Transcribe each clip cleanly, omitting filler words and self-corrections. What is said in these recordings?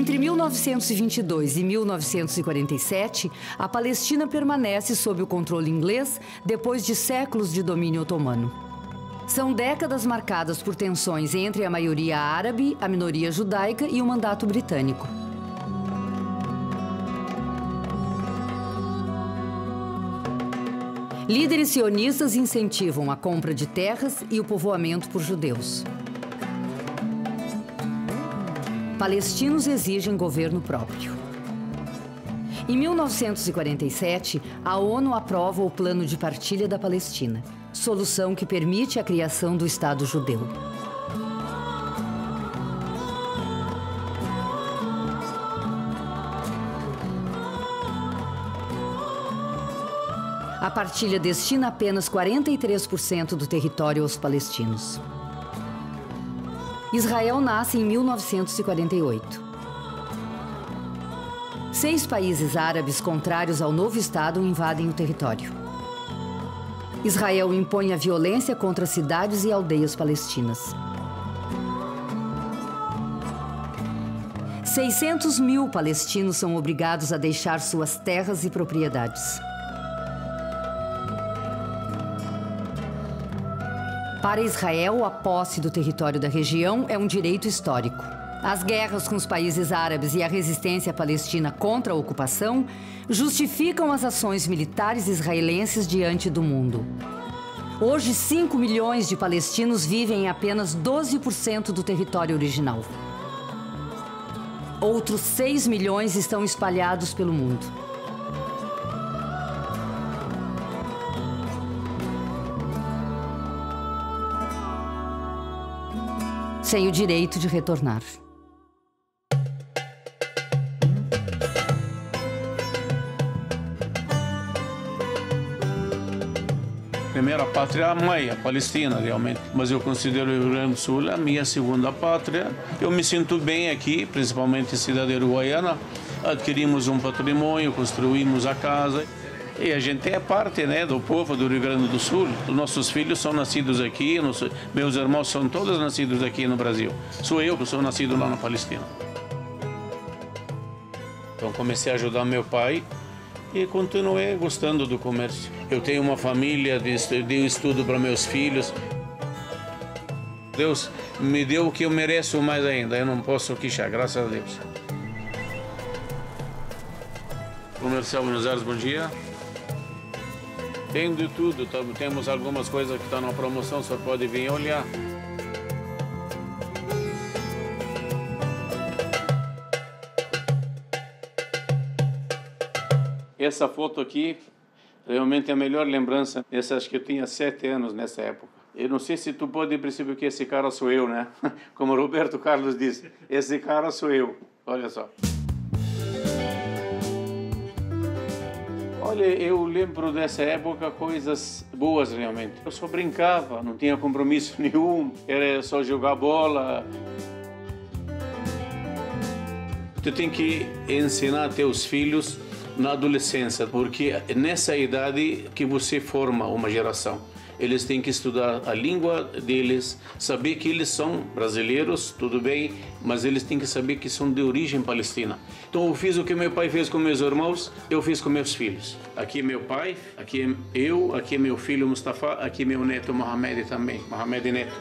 Entre 1922 e 1947, a Palestina permanece sob o controle inglês depois de séculos de domínio otomano. São décadas marcadas por tensões entre a maioria árabe, a minoria judaica e o mandato britânico. Líderes sionistas incentivam a compra de terras e o povoamento por judeus. Palestinos exigem governo próprio. Em 1947, a ONU aprova o Plano de Partilha da Palestina, solução que permite a criação do Estado judeu. A partilha destina apenas 43% do território aos palestinos. Israel nasce em 1948. 6 países árabes contrários ao novo Estado invadem o território. Israel impõe a violência contra cidades e aldeias palestinas. 600 mil palestinos são obrigados a deixar suas terras e propriedades. Para Israel, a posse do território da região é um direito histórico. As guerras com os países árabes e a resistência palestina contra a ocupação justificam as ações militares israelenses diante do mundo. Hoje, 5 milhões de palestinos vivem em apenas 12% do território original. Outros 6 milhões estão espalhados pelo mundo. Sem o direito de retornar. Primeira pátria, a mãe, a Palestina, realmente. Mas eu considero o Rio Grande do Sul a minha segunda pátria. Eu me sinto bem aqui, principalmente em cidade uruguaiana. Adquirimos um patrimônio, construímos a casa. E a gente é parte, né, do povo do Rio Grande do Sul. Os nossos filhos são nascidos aqui, meus irmãos são todos nascidos aqui no Brasil. Sou eu que sou nascido lá na Palestina. Então comecei a ajudar meu pai e continuei gostando do comércio. Eu tenho uma família, dei estudo para meus filhos. Deus me deu o que eu mereço mais ainda, eu não posso queixar, graças a Deus. Comercial Buenos Aires, bom dia. Tem de tudo, temos algumas coisas que estão na promoção, só pode vir olhar. Essa foto aqui, realmente é a melhor lembrança. Essa, acho que eu tinha 7 anos nessa época. Eu não sei se tu pode perceber que esse cara sou eu, né? Como o Roberto Carlos disse, esse cara sou eu. Olha só. Olha, eu lembro dessa época coisas boas realmente. Eu só brincava, não tinha compromisso nenhum, era só jogar bola. Tu tem que ensinar teus filhos na adolescência, porque nessa idade que você forma uma geração. Eles têm que estudar a língua deles, saber que eles são brasileiros, tudo bem, mas eles têm que saber que são de origem palestina. Então eu fiz o que meu pai fez com meus irmãos, eu fiz com meus filhos. Aqui é meu pai, aqui é eu, aqui é meu filho Mustafa, aqui é meu neto Mohamed também, Mohamed Neto.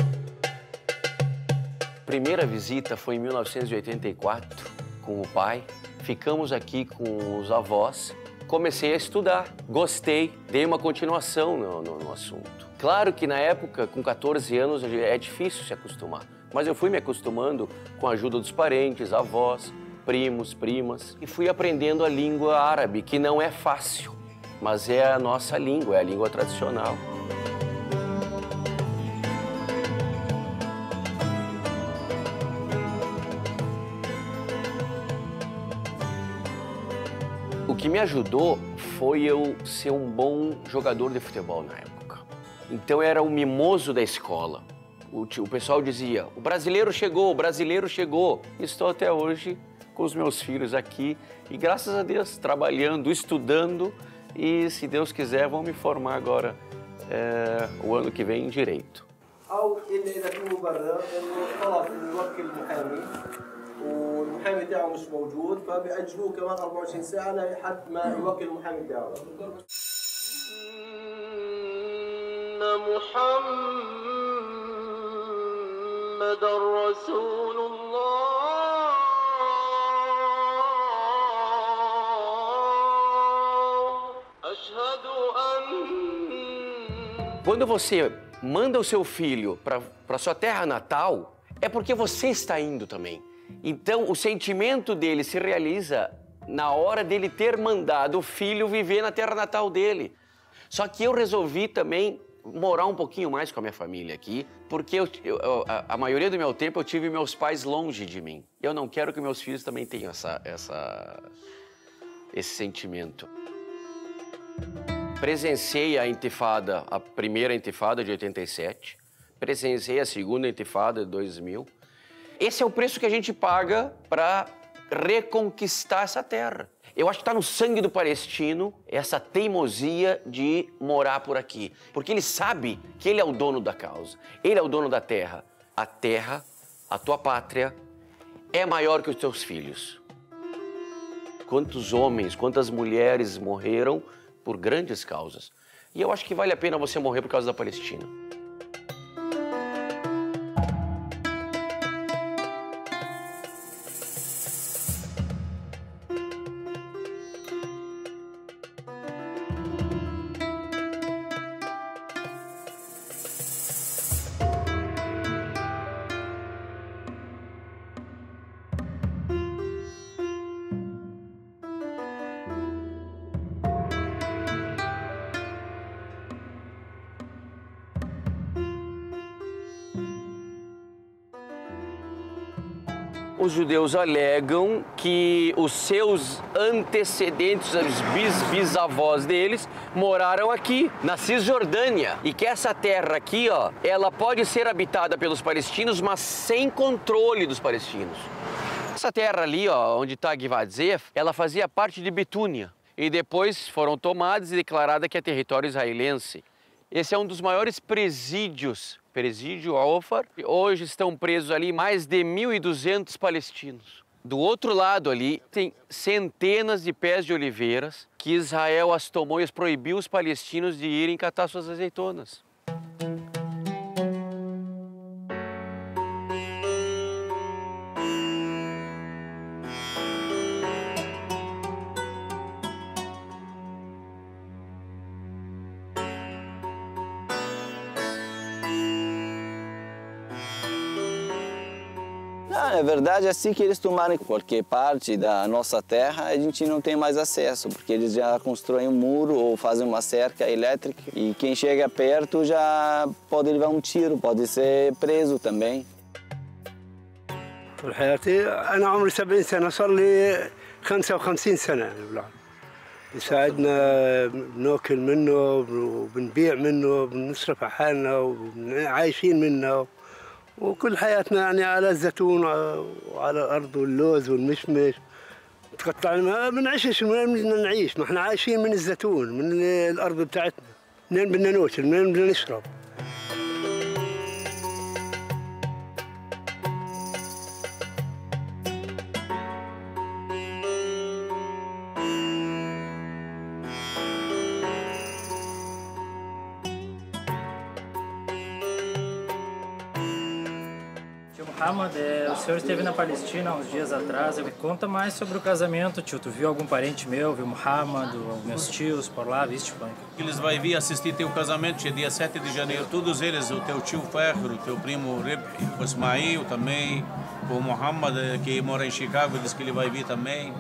Primeira visita foi em 1984 com o pai. Ficamos aqui com os avós. Comecei a estudar, gostei, dei uma continuação no assunto. Claro que na época, com 14 anos, é difícil se acostumar, mas eu fui me acostumando com a ajuda dos parentes, avós, primos, primas, e fui aprendendo a língua árabe, que não é fácil, mas é a nossa língua, é a língua tradicional. O que me ajudou foi eu ser um bom jogador de futebol na época. Então eu era o mimoso da escola. O pessoal dizia, o brasileiro chegou, o brasileiro chegou. Estou até hoje com os meus filhos aqui e graças a Deus trabalhando, estudando e se Deus quiser vão me formar agora o ano que vem em Direito. والمحامي تاعه مش موجود فبيأجلوه كمان 24 ساعة لحد ما يوكل المحامي تاعه. محمد رسول الله. أشهد أن. Quando você manda o seu filho para sua terra natal, é porque você está indo também. Então, o sentimento dele se realiza na hora dele ter mandado o filho viver na terra natal dele. Só que eu resolvi também morar um pouquinho mais com a minha família aqui, porque a maioria do meu tempo eu tive meus pais longe de mim. Eu não quero que meus filhos também tenham esse sentimento. Presenciei a intifada, a primeira intifada de 87, presenciei a segunda intifada de 2000. Esse é o preço que a gente paga para reconquistar essa terra. Eu acho que está no sangue do palestino essa teimosia de morar por aqui. Porque ele sabe que ele é o dono da causa. Ele é o dono da terra. A terra, a tua pátria, é maior que os teus filhos. Quantos homens, quantas mulheres morreram por grandes causas. E eu acho que vale a pena você morrer por causa da Palestina. Os judeus alegam que os seus antecedentes, os bisavós deles, moraram aqui, na Cisjordânia. E que essa terra aqui, ó, ela pode ser habitada pelos palestinos, mas sem controle dos palestinos. Essa terra ali, ó, onde está Givat Zef, ela fazia parte de Betúnia. E depois foram tomadas e declarada que é território israelense. Esse é um dos maiores presídios, presídio Ofar. Hoje estão presos ali mais de 1.200 palestinos. Do outro lado ali tem centenas de pés de oliveiras que Israel as tomou e as proibiu os palestinos de irem catar suas azeitonas. Na verdade, é assim que eles tomaram, porque parte da nossa terra a gente não tem mais acesso, porque eles já constroem um muro ou fazem uma cerca elétrica e quem chega perto já pode levar um tiro, pode ser preso também. طول حياتي أنا عمري 70 سنة صار لي 55 سنة البلاد يساعدنا بناكل منه وبنبيع منه بنصرف على حالنا وعايشين منه وكل حياتنا يعني على الزيتون وعلى الأرض واللوز والمشمش تقطع ما بنعيش منين بدنا نعيش ما احنا عايشين من الزيتون من الأرض بتاعتنا منين بدنا ناكل منين بدنا نشرب. Muhammad, o senhor esteve na Palestina há uns dias atrás. Conta mais sobre o casamento, tio. Tu viu algum parente meu, viu Muhammad, meus tios por lá, viste, pai? Eles vão vir assistir teu casamento dia 7 de janeiro. Todos eles, o teu tio Ferro, o teu primo Rib, o Ismail também, o Muhammad, que mora em Chicago, diz que ele vai vir também.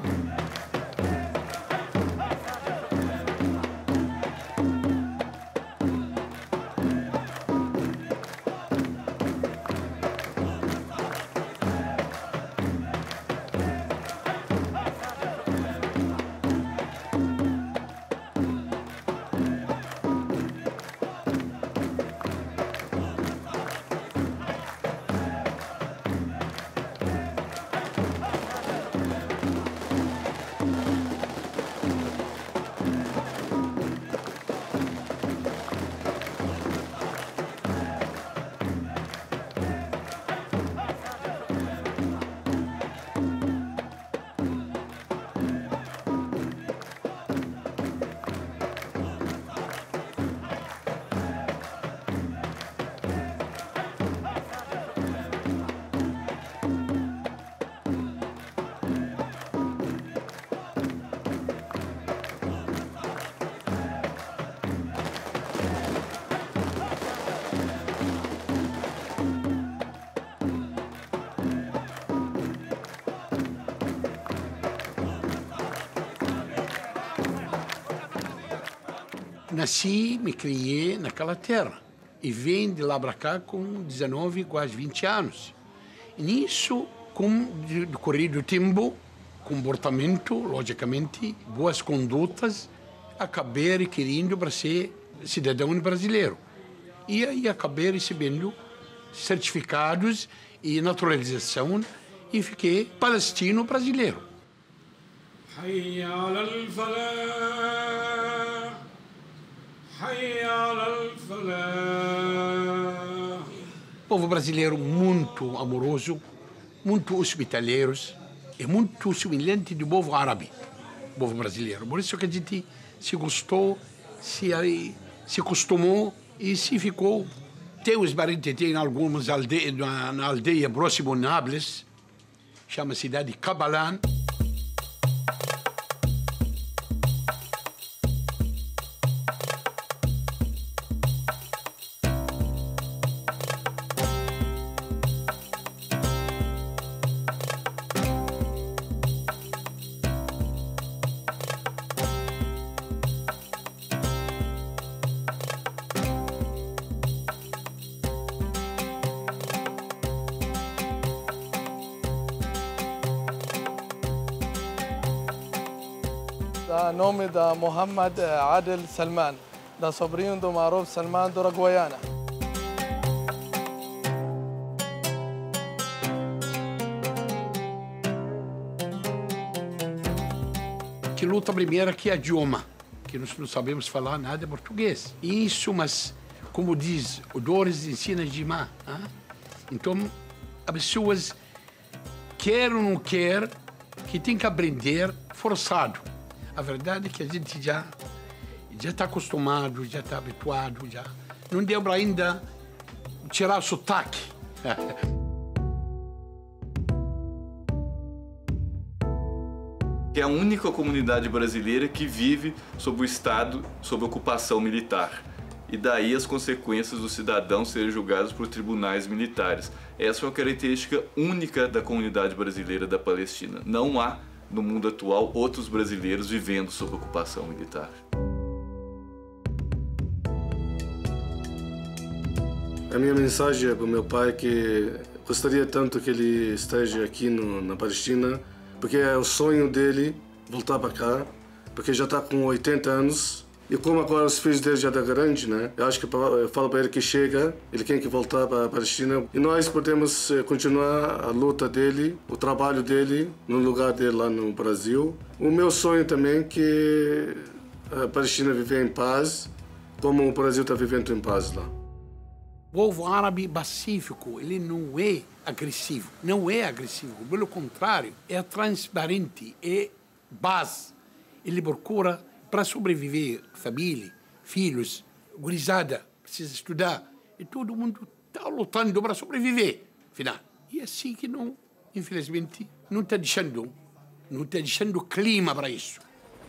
Nasci, me criei naquela terra e vim de lá para cá com 19, quase 20 anos. E nisso, com o decorrer do tempo, comportamento, logicamente, boas condutas, acabei querendo para ser cidadão brasileiro. E aí acabei recebendo certificados e naturalização e fiquei palestino brasileiro. O povo brasileiro muito amoroso, muito hospitaleiros, é muito semelhante do povo árabe, o povo brasileiro. Por isso que a gente se gostou, se acostumou e se ficou. Tem os parentes, tem algumas aldeias, na aldeia próxima a Nápoles, chama cidade Cabalan. O nome da Mohammed Adel Salman, da sobrinho do Maruf Salman do Uruguaiana. Que luta primeira que é a idioma, que nós não sabemos falar nada português. Isso, mas como diz, o Dores ensina Jimá. Então, as pessoas quer ou não quer, que tem que aprender forçado. A verdade é que a gente já está acostumado, já está habituado, já não deu para ainda tirar o sotaque. É a única comunidade brasileira que vive sob o Estado, sob ocupação militar. E daí as consequências dos cidadãos serem julgados por tribunais militares. Essa é uma característica única da comunidade brasileira da Palestina. Não há no mundo atual outros brasileiros vivendo sob ocupação militar. A minha mensagem para o meu pai é que gostaria tanto que ele esteja aqui na Palestina, porque é o sonho dele voltar para cá, porque já está com 80 anos. E como agora os filhos dele já estão grandes, né? Eu acho que eu falo para ele que chega, ele tem que voltar para a Palestina. E nós podemos continuar a luta dele, o trabalho dele, no lugar dele lá no Brasil. O meu sonho também é que a Palestina viver em paz, como o Brasil está vivendo em paz lá. O povo árabe pacífico, ele não é agressivo. Não é agressivo, pelo contrário, é transparente, é paz. Ele procura para sobreviver, família, filhos, gurizada, precisa estudar. E todo mundo está lutando para sobreviver, afinal. E assim que não, infelizmente, não está deixando clima para isso.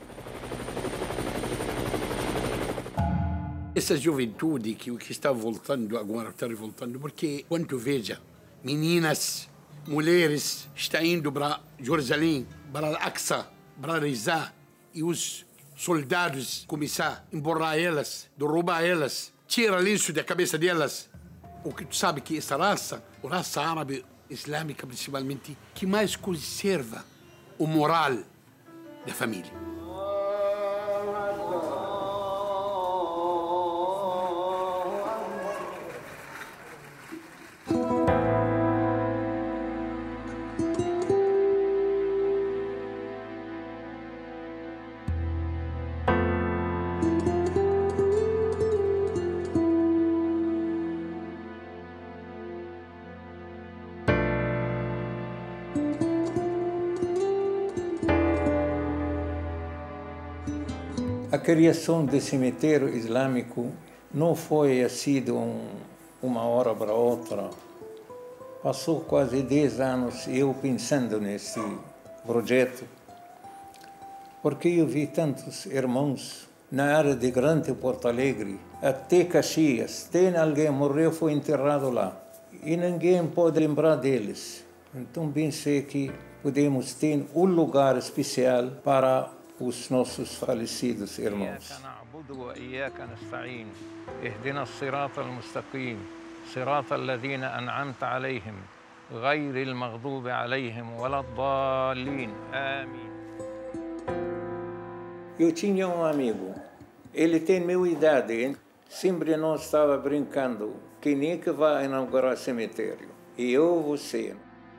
Essa juventude que está voltando agora, está revoltando, porque quando veja meninas, mulheres, estão indo para Jerusalém, para Al-Aqsa, para rezar, e os soldados começar a emborrar elas, roubar elas, tira lenço da cabeça delas. O que tu sabe que essa raça, a raça árabe islâmica principalmente, que mais conserva o moral da família. A criação do cemitério islâmico não foi assim de uma hora para outra. Passou quase 10 anos eu pensando nesse projeto, porque eu vi tantos irmãos na área de Grande Porto Alegre, até Caxias, tem alguém morreu, foi enterrado lá, e ninguém pode lembrar deles. Então pensei que podemos ter um lugar especial para os nossos falecidos irmãos. نعبد وإياك نستعين اهدنا الصراط المستقيم صراط الذين أنعمت عليهم غير المغضوب عليهم ولا الضالين آمين. Eu tinha um amigo, ele tem minha idade, sempre nós estava brincando, quem é que vai inaugurar cemitério? E eu, você.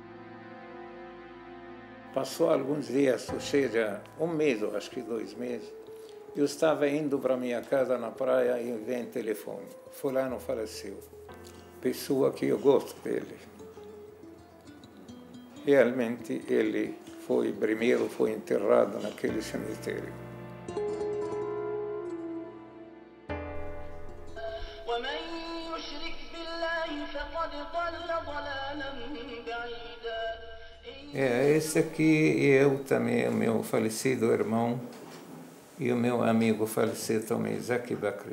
Passou alguns dias, ou seja, um mês, ou acho que 2 meses, eu estava indo para minha casa na praia e vem telefone. Fulano faleceu. Pessoa que eu gosto dele. Realmente ele foi enterrado naquele cemitério. Esse aqui eu também, o meu falecido irmão e o meu amigo falecido também, Zaki Bakri.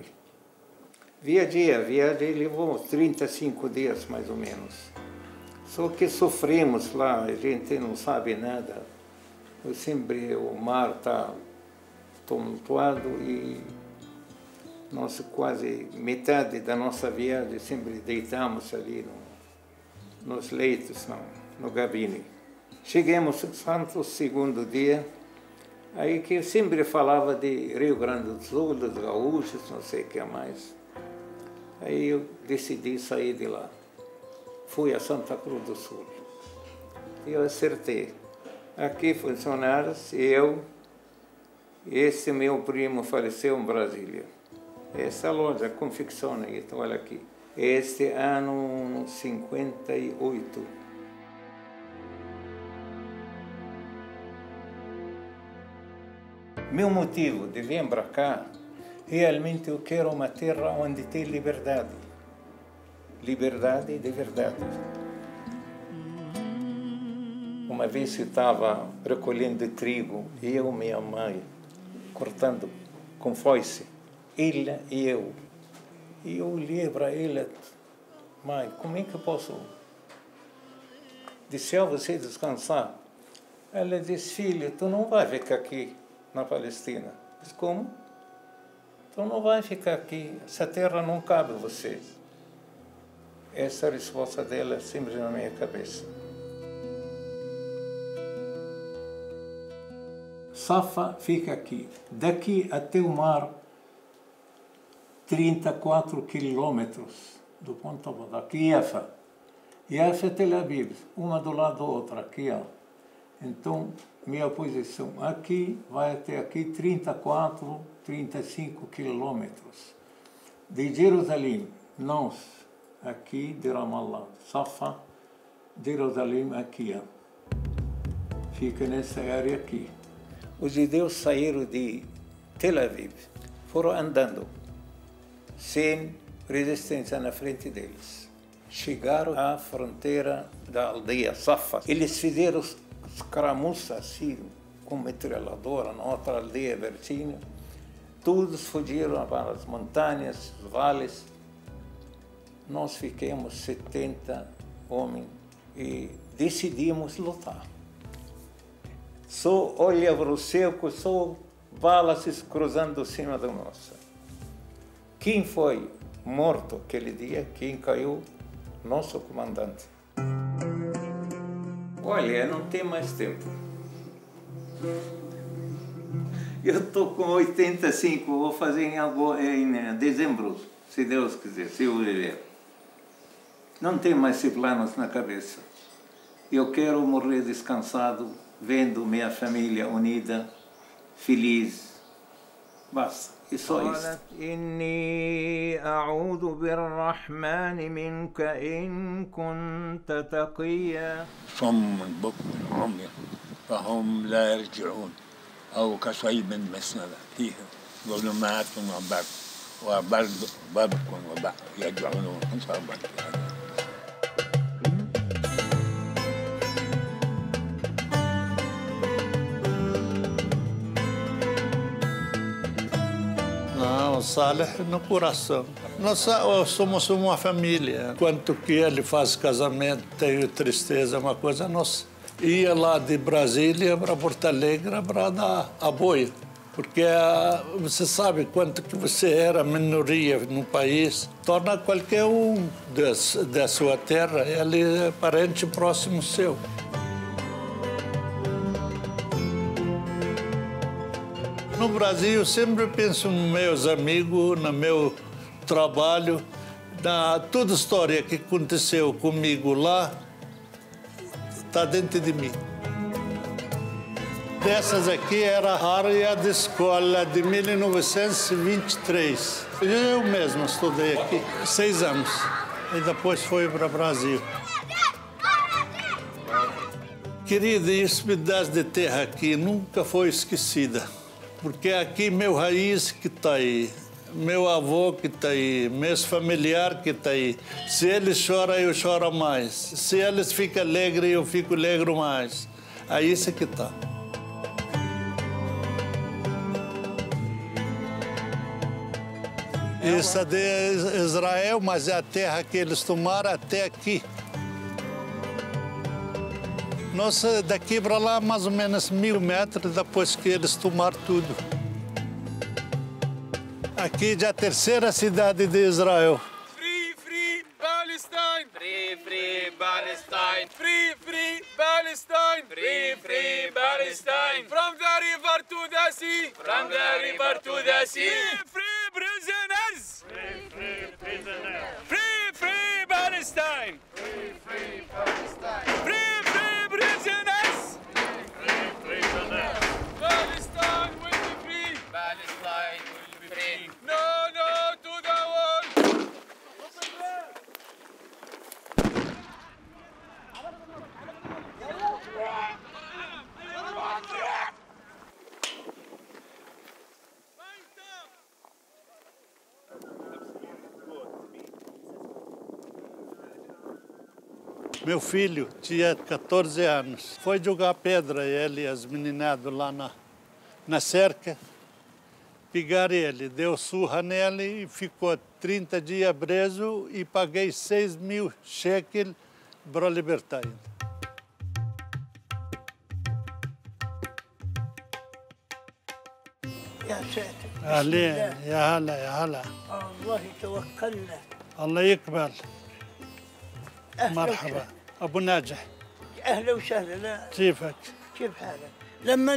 Viagem levou 35 dias mais ou menos. Só que sofremos lá, a gente não sabe nada. Sempre o mar está tumultuado e nós quase metade da nossa viagem sempre deitamos ali nos leitos, no gabine. Chegamos no segundo dia, aí que eu sempre falava de Rio Grande do Sul, dos gaúchos, não sei o que mais. Aí eu decidi sair de lá. Fui a Santa Cruz do Sul. E eu acertei. Aqui funcionários, eu, esse meu primo faleceu em Brasília. Essa loja confecciona, então olha aqui. Este ano 58. Meu motivo de vir para cá, realmente eu quero uma terra onde tem liberdade. Liberdade de verdade. Uma vez eu estava recolhendo trigo, eu e minha mãe, cortando com foice, ela e eu. E eu olhei para ela, mãe, como é que eu posso deixar você descansar? Ela disse, filho, tu não vai ficar aqui na Palestina. Disse, como? Tu não vai ficar aqui, essa terra não cabe a você. Essa é a resposta dela sempre na minha cabeça. Safa fica aqui. Daqui até o mar, 34 quilômetros do ponto daqui, Yafa. Yafa é Tel Aviv, uma do lado da outra, aqui, ó. Então, minha posição aqui vai até aqui 34, 35 quilômetros. De Jerusalém, nós, aqui de Ramallah, Safa, Jerusalém aqui, ó. Fica nessa área aqui. Os judeus saíram de Tel Aviv, foram andando, sem resistência na frente deles. Chegaram à fronteira da aldeia Safa. Eles fizeram escaramuça assim, com metralhadora, na outra aldeia vizinha. Todos fugiram para as montanhas, os vales. Nós ficamos 70 homens e decidimos lutar. Só olha para o céu, só balas se cruzando cima da nossa. Quem foi morto aquele dia? Quem caiu? Nosso comandante. Olha, não tem mais tempo. Eu estou com 85, vou fazer em dezembro, se Deus quiser, se eu viver. Não tenho mais esses planos na cabeça. Eu quero morrer descansado, vendo minha família unida, feliz. Basta, é só isso. إني أعوذ بالرحمن منك إن كنت تقيا. صم بكم عمي فهم لا يرجعون أو كصيب مسند فيه ظلمات وبرد وبرق يرجعون صبا. Não, Saleh no coração. Nós somos uma família. Quanto que ele faz casamento, tenho tristeza, uma coisa, nós ia lá de Brasília para Porto Alegre para dar apoio. Porque você sabe quanto que você era minoria no país, torna qualquer um da sua terra, ele é parente próximo seu. No Brasil, eu sempre penso nos meus amigos, no meu trabalho, toda a história que aconteceu comigo lá está dentro de mim. Dessas aqui era a área de escola de 1923. Eu mesmo estudei aqui 6 anos e depois fui para o Brasil. Querida, esse pedaço de terra aqui nunca foi esquecida, porque aqui meu raiz que está aí, meu avô que está aí, meus familiares que estão aí. Se eles choram, eu choro mais. Se eles ficam alegres, eu fico alegre mais. Aí isso que está. Isso é de Israel, mas é a terra que eles tomaram até aqui. Nossa, daqui para lá, mais ou menos 1000 metros depois que eles tomaram tudo. Aqui já é a terceira cidade de Israel. Free, free Palestine! Free, free Palestine! Free, free Palestine! Free, free Palestine! From the river to the sea! From the river to the sea! Free prisoners! Free, free prisoners! Free, free Palestine! Free, free Palestine! Free, free prisoners! Free, free prisoners! Palestine will be free! Palestine will be free! No, no to the war! Meu filho tinha 14 anos. Foi jogar pedra, ele e as meninadas lá na cerca. Pegaram ele, deu surra nele e ficou 30 dias preso e paguei 6.000 shekels para libertar ele. يا ساتر عليه يا هلا يا هلا الله توكلنا الله يقبل. مرحبا ابو ناجح. اهلا وسهلا. لا كيفك؟ كيف حالك؟ لما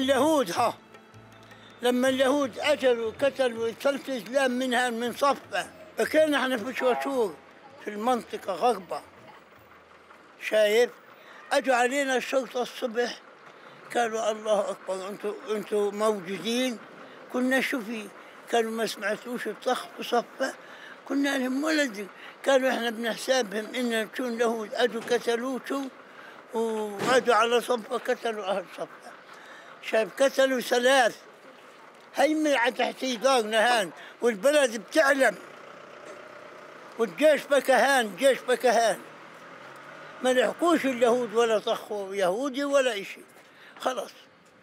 اليهود اجلوا قتلوا 3 اسلام منها من صفه، فكان احنا في شوشور في المنطقه غربه. شايف؟ اجوا علينا الشرطه الصبح قالوا الله اكبر انتوا موجودين. كنا شوفي كانوا ما سمعتوش الطخ في صفه. كنا لهم ولد قالوا احنا بنحسابهم ان تكون يهود اجوا قتلوه واجوا على صفه قتلوا اهل صفه. شايف؟ قتلوا 3. هيمن على تحتي دارنا هان والبلد بتعلم والجيش بكهان جيش بكهان. ما لحقوش اليهود ولا طخوا يهودي ولا اشي. خلاص.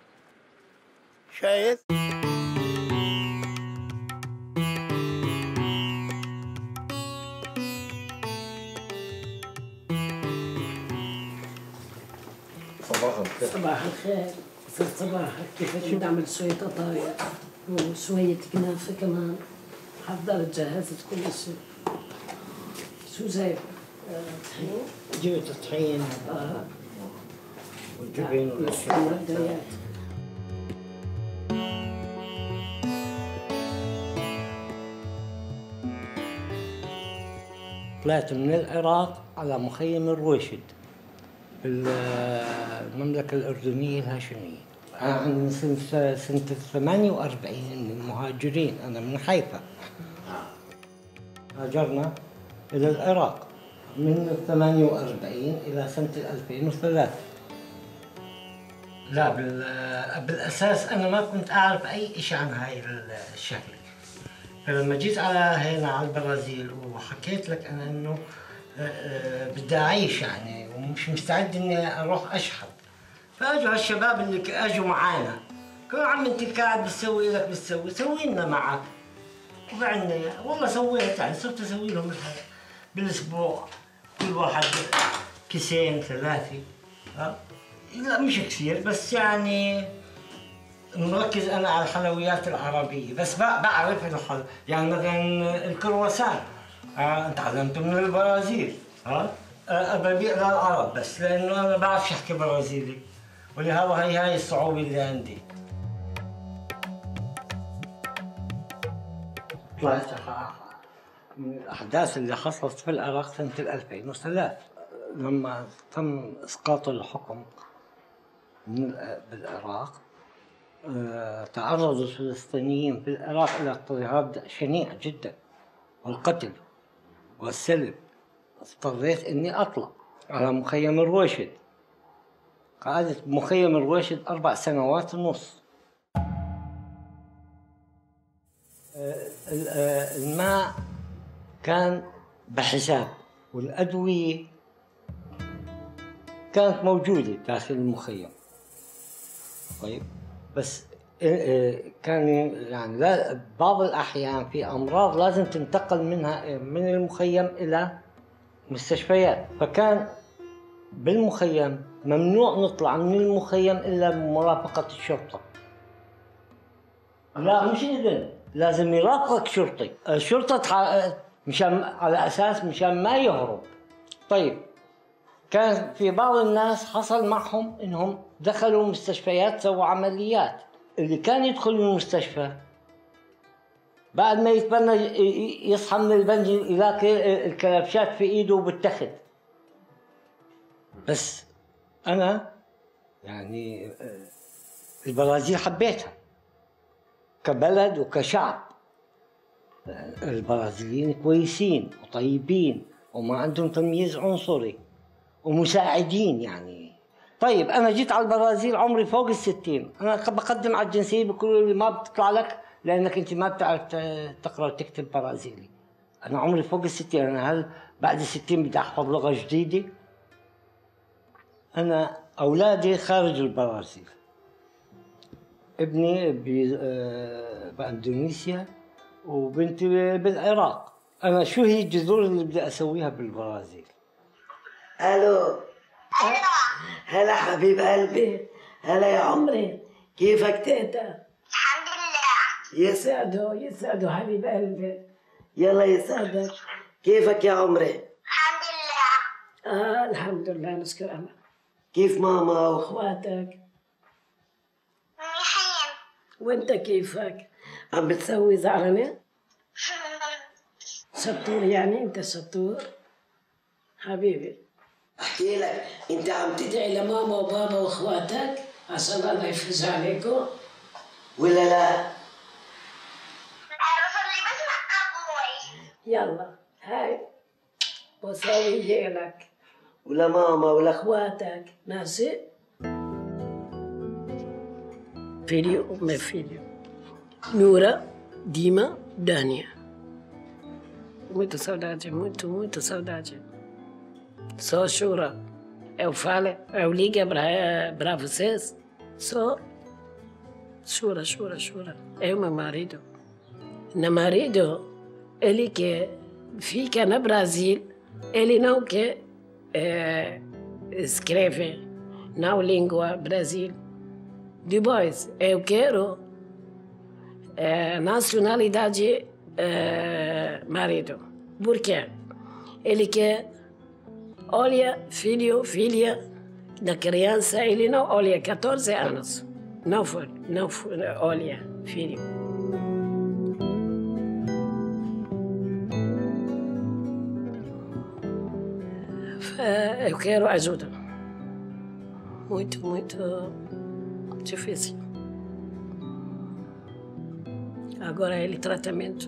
شايف؟ صباح الخير. يسعد صباحك. كيفك؟ نعمل شوية قطايع وشوية كنافة كمان. حضرت جهزت كل شيء. شو جايب؟ طحين. جبت طحين والجبن والمعديات. طلعت من العراق على مخيم الرويشد في المملكة الأردنية الهاشمية. أنا سنة 48 من المهاجرين. أنا من حيفا. هاجرنا إلى العراق من 48 إلى سنة 2003. لا بالأساس أنا ما كنت أعرف أي شيء عن هاي الشغلة. فلما جيت على هنا على البرازيل وحكيت لك أنا إنه بدي أعيش يعني ومش مستعد إني أروح أشحط. فأجوا هالشباب اللي أجوا معانا قالوا عم أنت قاعد بتسوي لك بتسوي سوي لنا معك. وقعدنا والله سويت يعني صرت أسوي لهم بالأسبوع كل واحد 2 3. لا مش كثير بس يعني مركز انا على الحلويات العربيه، بس بعرف يعني مثلا الكرواسان تعلمته من البرازيل، ببيع للعرب بس لانه انا بعرفش احكي برازيلي، ولهذا هي الصعوبه اللي عندي. من الاحداث اللي حصلت في العراق سنه 2003 لما تم اسقاط الحكم بالعراق، تعرض الفلسطينيين في العراق إلى اضطهاد شنيع جدا والقتل والسلب. اضطريت إني أطلع على مخيم الرويشد. قعدت بمخيم الرويشد 4 سنوات ونص. الماء كان بحساب، والأدوية كانت موجودة داخل المخيم. طيب بس كان يعني بعض الأحيان في أمراض لازم تنتقل من المخيم إلى مستشفيات، فكان بالمخيم ممنوع نطلع من المخيم إلا بمرافقة الشرطة. لا مش إذن، لازم يرافقك شرطي، الشرطة مشان على أساس مشان ما يهرب. طيب كان في بعض الناس حصل معهم إنهم دخلوا مستشفيات سووا عمليات. اللي كان يدخل المستشفى بعد ما يتبنى يصحى من البنج يلاقي الكلبشات في ايده وبالتخت. بس انا يعني البرازيل حبيتها كبلد وكشعب. البرازيليين كويسين وطيبين وما عندهم تمييز عنصري ومساعدين يعني. طيب أنا جيت على البرازيل عمري فوق ال60، أنا بقدم على الجنسية بيقولوا لي ما بتطلع لك لأنك أنت ما بتعرف تقرأ وتكتب برازيلي. أنا عمري فوق ال60، أنا هل بعد ال60 بدي أحفظ لغة جديدة؟ أنا أولادي خارج البرازيل. ابني بإندونيسيا وبنتي بالعراق. أنا شو هي الجذور اللي بدي أسويها بالبرازيل؟ ألو. هلا حبيب قلبي، هلا يا عمري، كيفك تيتا؟ الحمد لله. يسعدوا حبيب قلبي، يلا يسعدك. كيفك يا عمري؟ الحمد لله. الحمد لله نشكر الله. كيف ماما واخواتك؟ منيحين. وانت كيفك؟ عم بتسوي زعلانة؟ شطور يعني، انت شطور حبيبي. احكي لك، انت عم تدعي لماما وبابا واخواتك عشان الله يفرج عليكم ولا لا؟ بصلي بس مع ابوي. يلا هاي بسوي لك ولا ماما ولا اخواتك. ماشي؟ فيديو ام فيديو نورا ديما دانيا. Muito saudade, muito saudade. Só chora. Eu falo, eu ligo para vocês, só chora. É o meu marido. Meu marido, ele que fica no Brasil, ele não quer escrever na língua Brasil. Depois, eu quero nacionalidade marido. Por quê? Ele quer olha filha da criança, ele não olha 14 anos. Não olha filho. Eu quero ajuda. Muito difícil. Agora ele tratamento.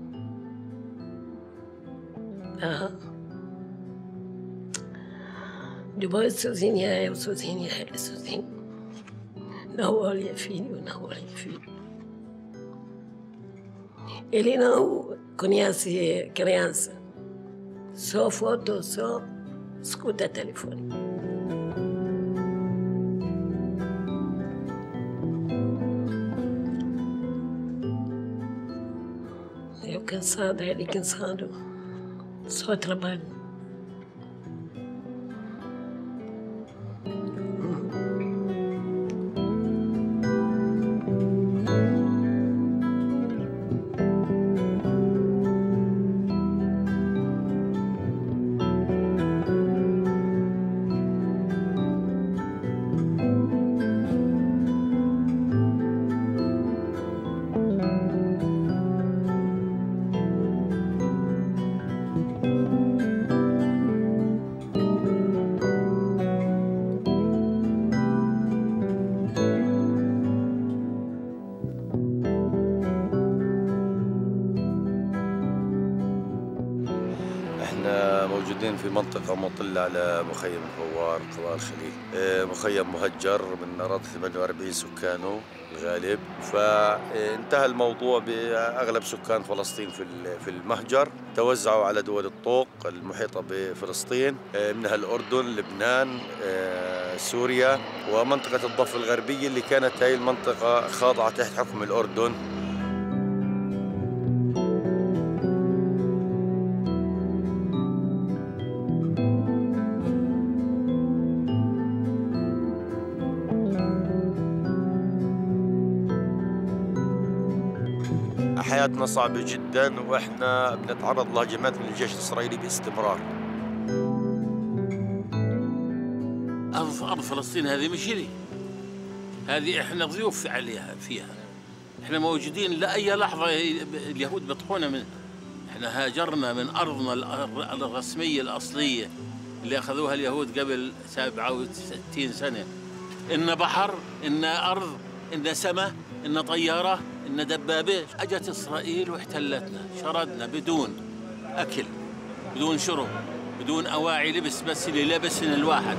Depois sozinha, eu sozinha, ele sozinho. Não olha filho, não olha filho. Ele não conhece criança. Só foto, só escuta telefone. Eu cansada, ele cansado. Só trabalho. موجودين في منطقة مطلة على مخيم الفوار قضاء الخليل. مخيم مهجر من أراضي 48 سكانه الغالب، فانتهى الموضوع بأغلب سكان فلسطين في المهجر توزعوا على دول الطوق المحيطة بفلسطين، منها الأردن، لبنان، سوريا، ومنطقة الضفة الغربية اللي كانت هي المنطقة خاضعة تحت حكم الأردن. حياتنا صعبة جدا واحنا بنتعرض لهجمات من الجيش الإسرائيلي باستمرار. أرض فلسطين هذه مش لي، هذه احنا ضيوف عليها فيها، احنا موجودين لأي لحظة اليهود بيطحونا منها. احنا هاجرنا من أرضنا الرسمية الأصلية اللي أخذوها اليهود قبل 67 سنة. إن بحر، إن أرض، إن سماء، إن طيارة، إن دبابة. أجت إسرائيل واحتلتنا، شردنا بدون أكل، بدون شرب، بدون أواعي لبس، بس اللي لبسن الواحد.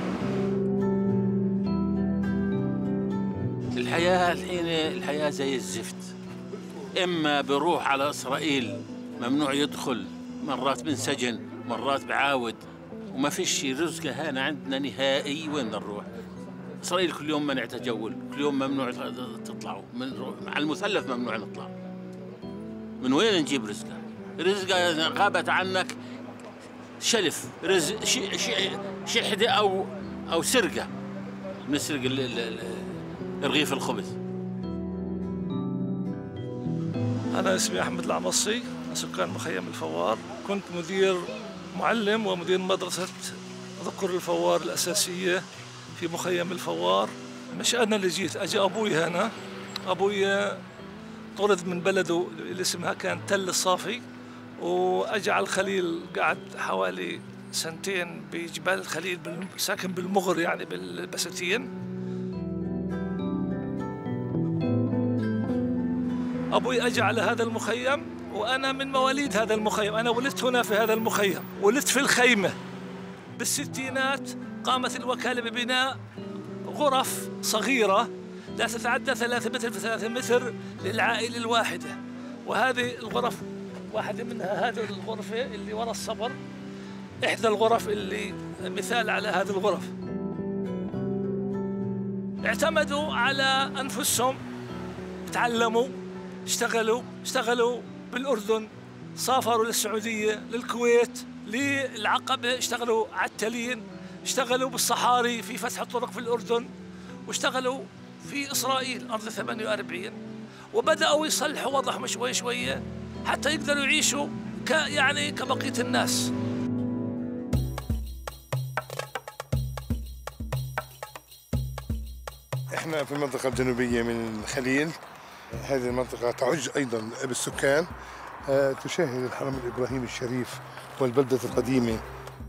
الحياة الحين الحياة زي الزفت، إما بروح على إسرائيل ممنوع يدخل، مرات بنسجن، مرات بعاود، وما فيش رزق هنا عندنا نهائي. وين نروح؟ إسرائيل كل يوم منع تجول، كل يوم ممنوع تطلعوا على المثلث، ممنوع نطلع. من وين نجيب رزقه؟ رزقه غابت عنك شلف، رزق شحدة أو سرقة، نسرق رغيف الخبز. أنا اسمي أحمد العمصي، سكان مخيم الفوار. كنت مدير معلم ومدير مدرسة ذكر الفوار الأساسية في مخيم الفوار. مش أنا اللي جيت، أجي أبوي هنا. أبوي طرد من بلده اللي اسمها كان تل الصافي، وأجى على الخليل، قعد حوالي 2 بجبال الخليل، ساكن بالمغر يعني بالبساتين. أبوي أجى على هذا المخيم، وأنا من مواليد هذا المخيم. أنا ولدت هنا في هذا المخيم، ولدت في الخيمة. بالستينات قامت الوكالة ببناء غرف صغيرة لا تتعدى 3 متر في 3 متر للعائلة الواحدة، وهذه الغرف واحدة منها هذه الغرفة اللي وراء الصبر، إحدى الغرف اللي مثال على هذه الغرف. اعتمدوا على أنفسهم، تعلموا، اشتغلوا بالأردن، سافروا للسعودية، للكويت، للعقبة، اشتغلوا عتالين، اشتغلوا بالصحاري في فتح الطرق في الأردن، واشتغلوا في إسرائيل أرض 48، وبدأوا يصلحوا وضعهم شوي شوية حتى يقدروا يعيشوا يعني كبقية الناس. احنا في المنطقة الجنوبية من الخليل. هذه المنطقة تعج أيضا بالسكان، تشاهد الحرم الإبراهيمي الشريف والبلدة القديمة.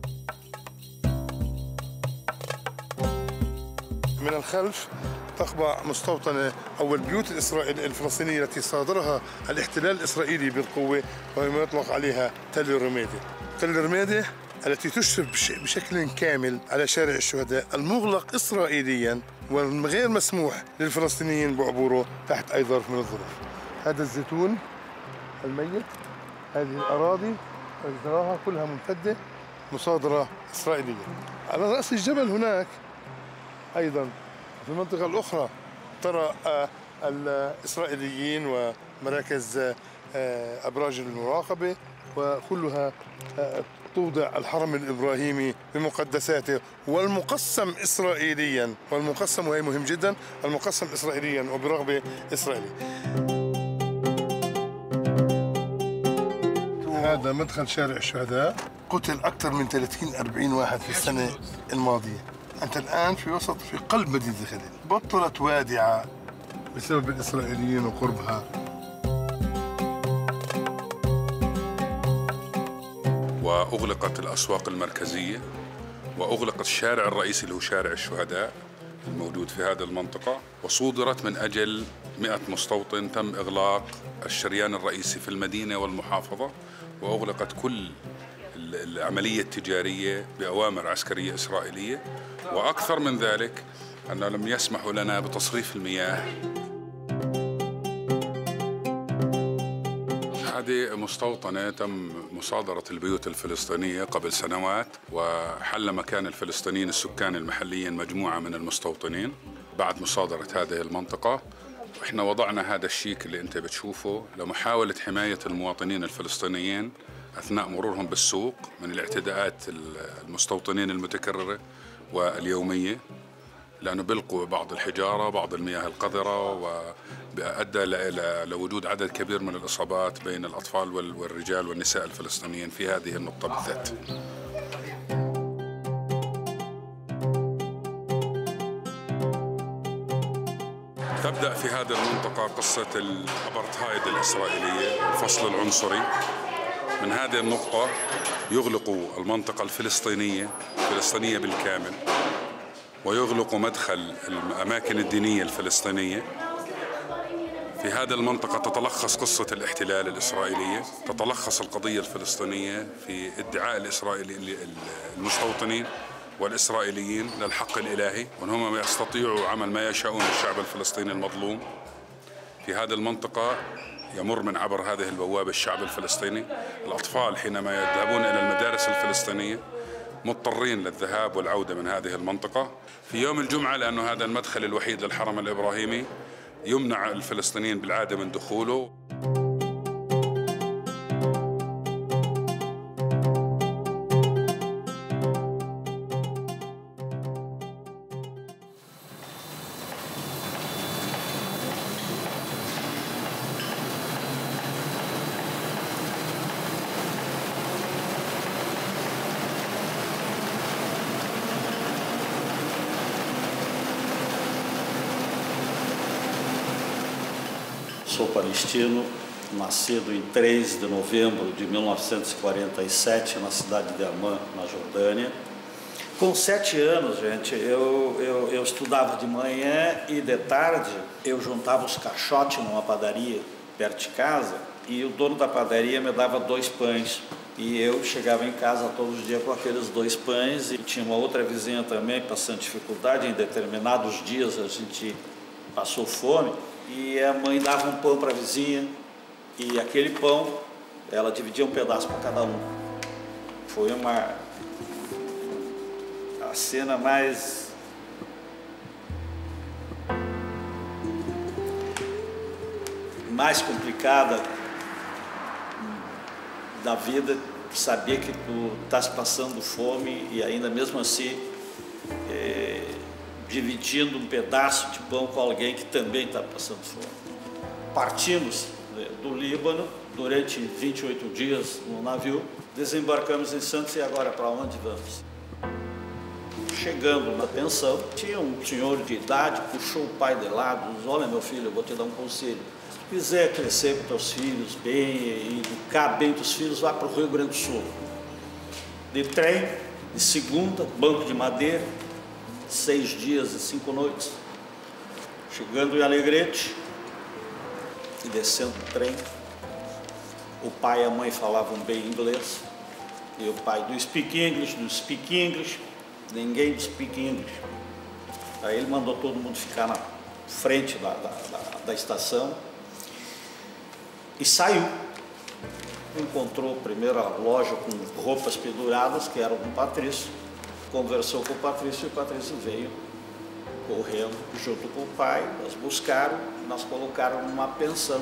من الخلف تقبع مستوطنة أو البيوت الفلسطينية التي صادرها الاحتلال الإسرائيلي بالقوة، وما يطلق عليها تل الرمادة. تل الرمادة التي تشرف بشكل كامل على شارع الشهداء، المغلق إسرائيليا والغير مسموح للفلسطينيين بعبوره تحت أي ظرف من الظروف. هذا الزيتون الميت، هذه الأراضي أجزراها كلها ممتدة مصادرة إسرائيلية. على رأس الجبل هناك أيضا في المنطقة الأخرى ترى الإسرائيليين ومراكز أبراج المراقبة، وكلها توضع الحرم الإبراهيمي بمقدساته، والمقسم إسرائيليا، والمقسم وهي مهم جدا، المقسم إسرائيليا وبرغبة إسرائيلية. هذا مدخل شارع الشهداء، قتل أكثر من 30-40 واحد في السنة الماضية. أنت الآن في قلب مدينة الخليل، بطلت وادعة بسبب الإسرائيليين وقربها. وأغلقت الأسواق المركزية، وأغلق الشارع الرئيسي اللي هو شارع الشهداء الموجود في هذه المنطقة، وصودرت من أجل 100 مستوطن تم إغلاق الشريان الرئيسي في المدينة والمحافظة، وأغلقت كل العملية التجارية بأوامر عسكرية إسرائيلية، وأكثر من ذلك أنه لم يسمحوا لنا بتصريف المياه. هذه مستوطنة تم مصادرة البيوت الفلسطينية قبل سنوات، وحل مكان الفلسطينيين السكان المحليين مجموعة من المستوطنين بعد مصادرة هذه المنطقة. وإحنا وضعنا هذا الشيك اللي أنت بتشوفه لمحاولة حماية المواطنين الفلسطينيين أثناء مرورهم بالسوق من الاعتداءات المستوطنين المتكررة واليومية، لأنه بيلقوا بعض الحجارة بعض المياه القذرة، وأدى لوجود عدد كبير من الإصابات بين الأطفال والرجال والنساء الفلسطينيين في هذه النقطة بالذات. تبدأ في هذه المنطقة قصة الأبرتهايد الإسرائيلية، الفصل العنصري. من هذه النقطة يغلقوا المنطقة الفلسطينية بالكامل، ويغلقوا مدخل الأماكن الدينية الفلسطينية. في هذه المنطقة تتلخص قصة الاحتلال الإسرائيلية، تتلخص القضية الفلسطينية في ادعاء المستوطنين والإسرائيليين للحق الإلهي، وأنهم يستطيعوا عمل ما يشاءون الشعب الفلسطيني المظلوم. في هذه المنطقة يمر من عبر هذه البوابة الشعب الفلسطيني. الأطفال حينما يذهبون إلى المدارس الفلسطينية مضطرين للذهاب والعودة من هذه المنطقة في يوم الجمعة، لأنه هذا المدخل الوحيد للحرم الإبراهيمي، يمنع الفلسطينيين بالعادة من دخوله. Sou palestino, nascido em 3 de novembro de 1947 na cidade de Amman, na Jordânia. Com 7 anos, gente, eu estudava de manhã e de tarde eu juntava os caixotes numa padaria perto de casa e o dono da padaria me dava 2 pães. E eu chegava em casa todos os dias com aqueles 2 pães, e tinha uma outra vizinha também passando dificuldade. Em determinados dias a gente passou fome e a mãe dava um pão para a vizinha, e aquele pão ela dividia um pedaço para cada um. Foi a cena mais complicada da vida, saber que tu estás passando fome e ainda mesmo assim dividindo um pedaço de pão com alguém que também está passando fome. Partimos do Líbano durante 28 dias no navio, desembarcamos em Santos. E agora para onde vamos? Chegando na pensão, tinha um senhor de idade, puxou o pai de lado, disse: olha meu filho, eu vou te dar um conselho. Se tu quiser crescer com teus filhos bem e educar bem teus filhos, vá para o Rio Grande do Sul. De trem, de segunda, banco de madeira, 6 dias e 5 noites, chegando em Alegrete e descendo do trem. O pai e a mãe falavam bem inglês, e o pai do speak English, ninguém do speak English. Aí ele mandou todo mundo ficar na frente da estação e saiu. Encontrou primeiro a loja com roupas penduradas, que era do Patrício. Conversou com o Patrício e o Patrício veio correndo junto com o pai. Nós buscaram, nós colocaram numa pensão.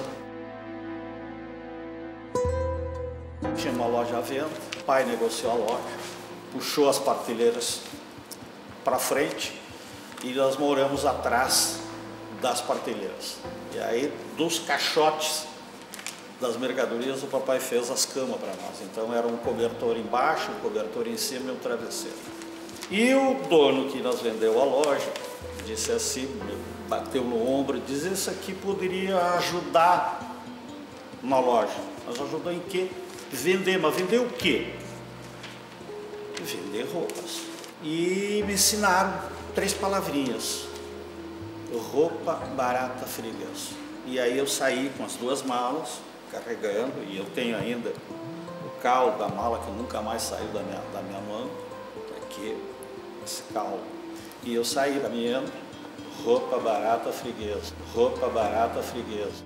Tinha uma loja à venda, o pai negociou a loja, puxou as partilheiras para frente e nós moramos atrás das partilheiras. E aí, dos caixotes das mercadorias, o papai fez as camas para nós. Então era um cobertor embaixo, um cobertor em cima e um travesseiro. E o dono que nos vendeu a loja disse assim, bateu no ombro e disse: isso aqui poderia ajudar na loja. Mas ajudou em quê? Vender. Mas vender o quê? Vender roupas. E me ensinaram 3 palavrinhas: roupa barata, frigas. E aí eu saí com as 2 malas, carregando, e eu tenho ainda cal da mala que nunca mais saiu da minha mão, aqui, esse cal. E eu saí caminhando, roupa barata, freguês, roupa barata, freguês.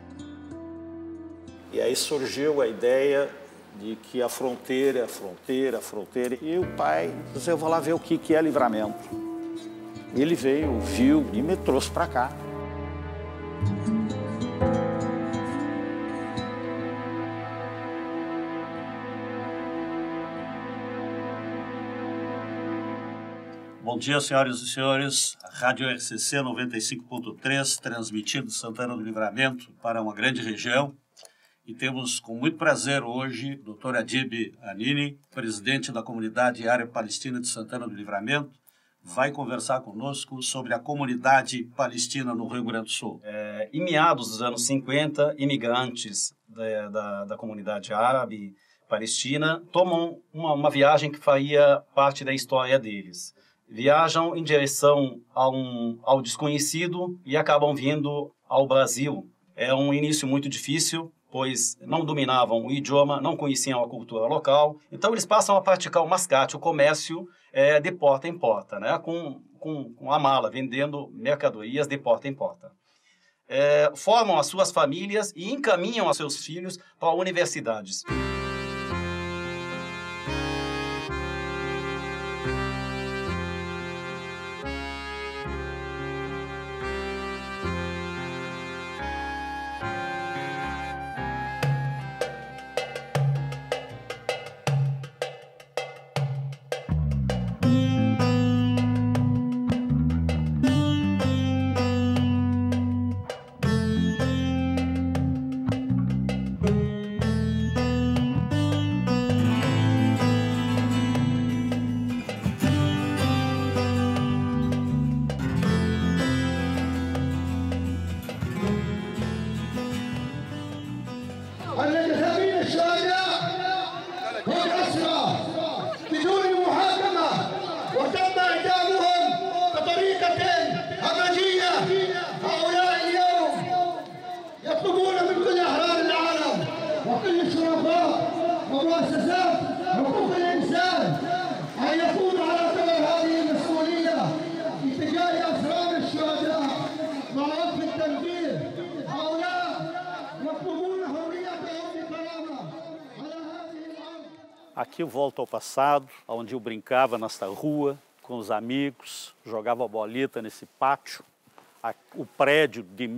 E aí surgiu a ideia de que a fronteira, e o pai disse, eu vou lá ver o que é Livramento. Ele veio, viu e me trouxe para cá. Bom dia, senhoras e senhores. A Rádio RCC 95.3, transmitindo de Santana do Livramento para uma grande região. E temos com muito prazer hoje o Dr. Adib Hanini, presidente da comunidade área palestina de Santana do Livramento, vai conversar conosco sobre a comunidade palestina no Rio Grande do Sul. Em meados dos anos 50, imigrantes da comunidade árabe palestina tomam uma viagem que faria parte da história deles. Viajam em direção ao desconhecido e acabam vindo ao Brasil. É um início muito difícil, pois não dominavam o idioma, não conheciam a cultura local. Então, eles passam a praticar o mascate, o comércio de porta em porta, né? com a mala, vendendo mercadorias de porta em porta. Formam as suas famílias e encaminham os seus filhos para universidades. Aqui eu volto ao passado, onde eu brincava nesta rua com os amigos, jogava bolita nesse pátio. O prédio de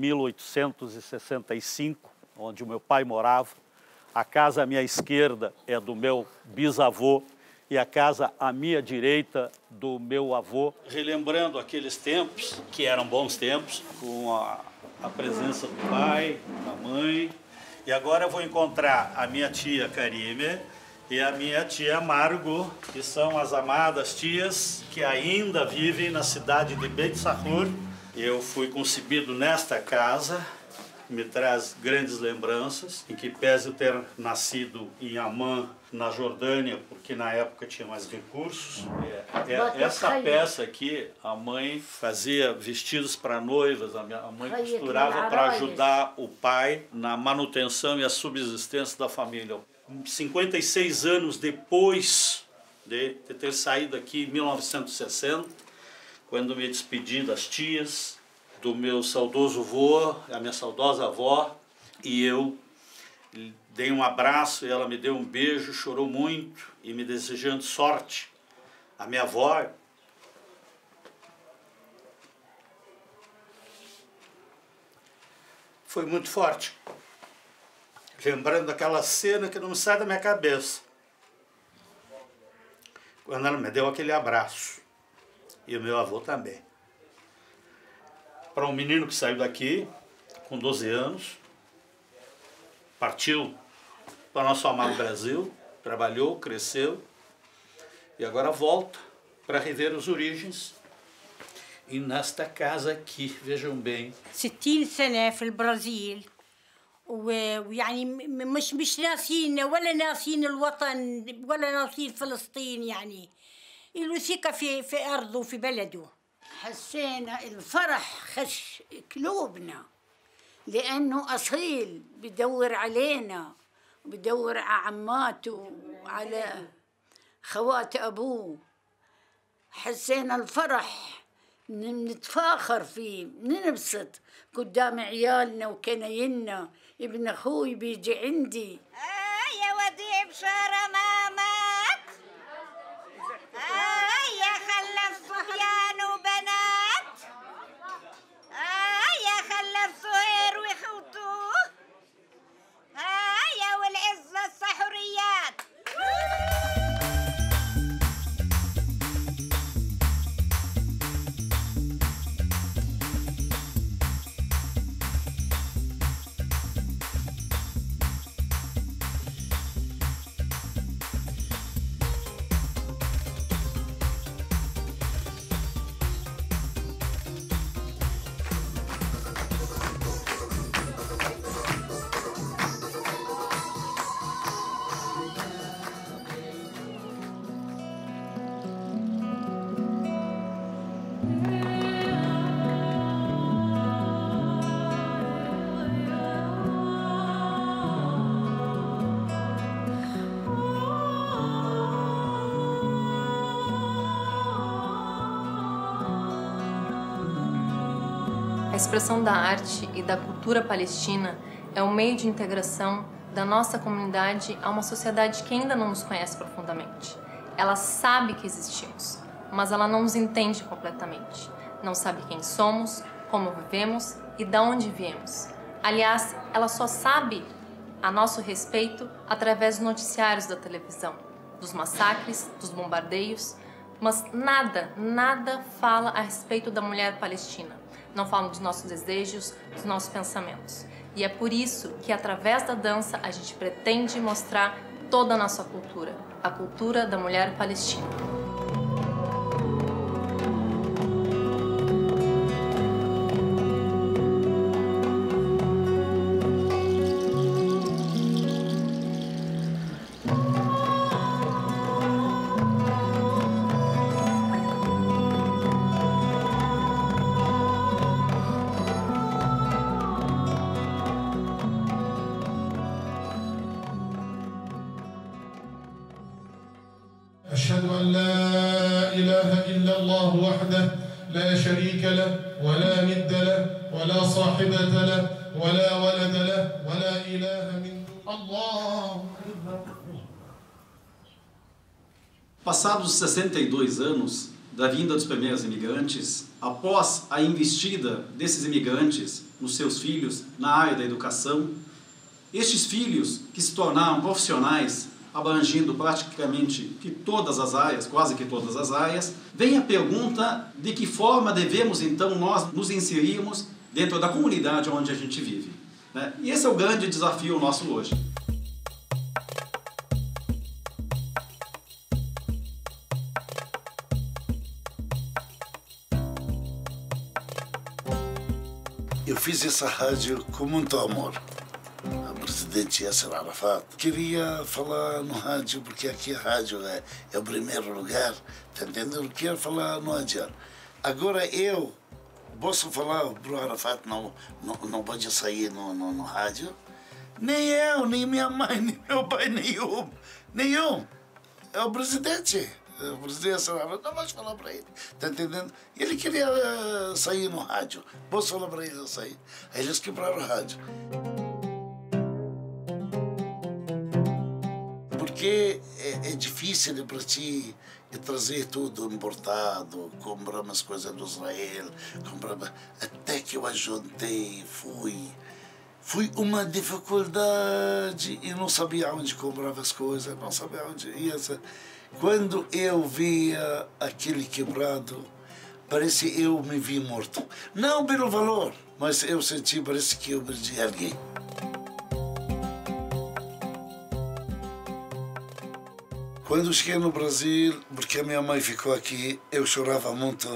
1865, onde o meu pai morava. A casa à minha esquerda é do meu bisavô e a casa à minha direita do meu avô. Relembrando aqueles tempos, que eram bons tempos, com a presença do pai, da mãe. E agora eu vou encontrar a minha tia Karime e a minha tia Margot, que são as amadas tias que ainda vivem na cidade de Beit Sahur. Eu fui concebido nesta casa, me traz grandes lembranças, em que pese eu ter nascido em Amman, na Jordânia, porque na época tinha mais recursos. Essa peça aqui, a mãe fazia vestidos para noivas, a mãe costurava para ajudar o pai na manutenção e a subsistência da família. 56 anos depois de ter saído aqui, em 1960, quando me despedi das tias, do meu saudoso avô, a minha saudosa avó, e eu dei um abraço e ela me deu um beijo, chorou muito e me desejando sorte. A minha avó foi muito forte, lembrando daquela cena que não sai da minha cabeça, quando ela me deu aquele abraço, e o meu avô também. Para um menino que saiu daqui com 12 anos, partiu para o nosso amado Brasil, trabalhou, cresceu e agora volta para rever as origens. E nesta casa aqui, vejam bem. 60 سنة في البرازيل ويعني مش ناسين ولا ناسين الوطن ولا ناسين فلسطين يعني الوثيقة في أرضه في بلده. حسينا الفرح خش قلوبنا لأنه أصيل بدور علينا بدور على عماته وعلى خوات أبوه. حسينا الفرح، نتفاخر فيه، ننبسط قدام عيالنا وكناينا. ابن أخوي بيجي عندي. يا وديع بشارة مامات، يا خلف صبيان وبنات، يا خلف صهير وخوتوه، يا والعزة السحريات. A expressão da arte e da cultura palestina é um meio de integração da nossa comunidade a uma sociedade que ainda não nos conhece profundamente. Ela sabe que existimos, mas ela não nos entende completamente. Não sabe quem somos, como vivemos e de onde viemos. Aliás, ela só sabe a nosso respeito através dos noticiários da televisão, dos massacres, dos bombardeios, mas nada fala a respeito da mulher palestina. Não falam dos nossos desejos, dos nossos pensamentos. E é por isso que, através da dança, a gente pretende mostrar toda a nossa cultura, a cultura da mulher palestina. أشهد أن لا إله إلا الله وحده لا شريك له ولا ند له ولا صاحبة له ولا ولد له ولا إله من دونه. الله أكبر. Passados 62 anos da vinda dos primeiros imigrantes, após a investida desses imigrantes nos seus filhos na área da educação, estes filhos que se tornaram profissionais, abrangindo praticamente que todas as áreas, quase que todas as áreas, vem a pergunta de que forma devemos então nós nos inserirmos dentro da comunidade onde a gente vive, né? E esse é o grande desafio nosso hoje. Eu fiz essa rádio com muito amor. O presidente Yasser Arafat queria falar no rádio, porque aqui a rádio é o primeiro lugar, tá entendendo? Eu quero falar no rádio. Agora eu posso falar para o Arafat, não pode sair no rádio? Nem eu, nem minha mãe, nem meu pai, nenhum. É o presidente. O presidente Yasser Arafat, não pode falar para ele, tá entendendo? Ele queria sair no rádio, posso falar para ele sair. Aí eles quebraram o rádio. Porque é difícil para ti trazer tudo importado, comprar umas coisas do Israel, até que eu ajuntei, fui uma dificuldade e não sabia onde comprava as coisas, não sabia onde ia. Quando eu via aquele quebrado, parece eu me vi morto. Não pelo valor, mas eu senti, parece que eu perdi alguém. Quando cheguei no Brasil, porque a minha mãe ficou aqui, eu chorava muito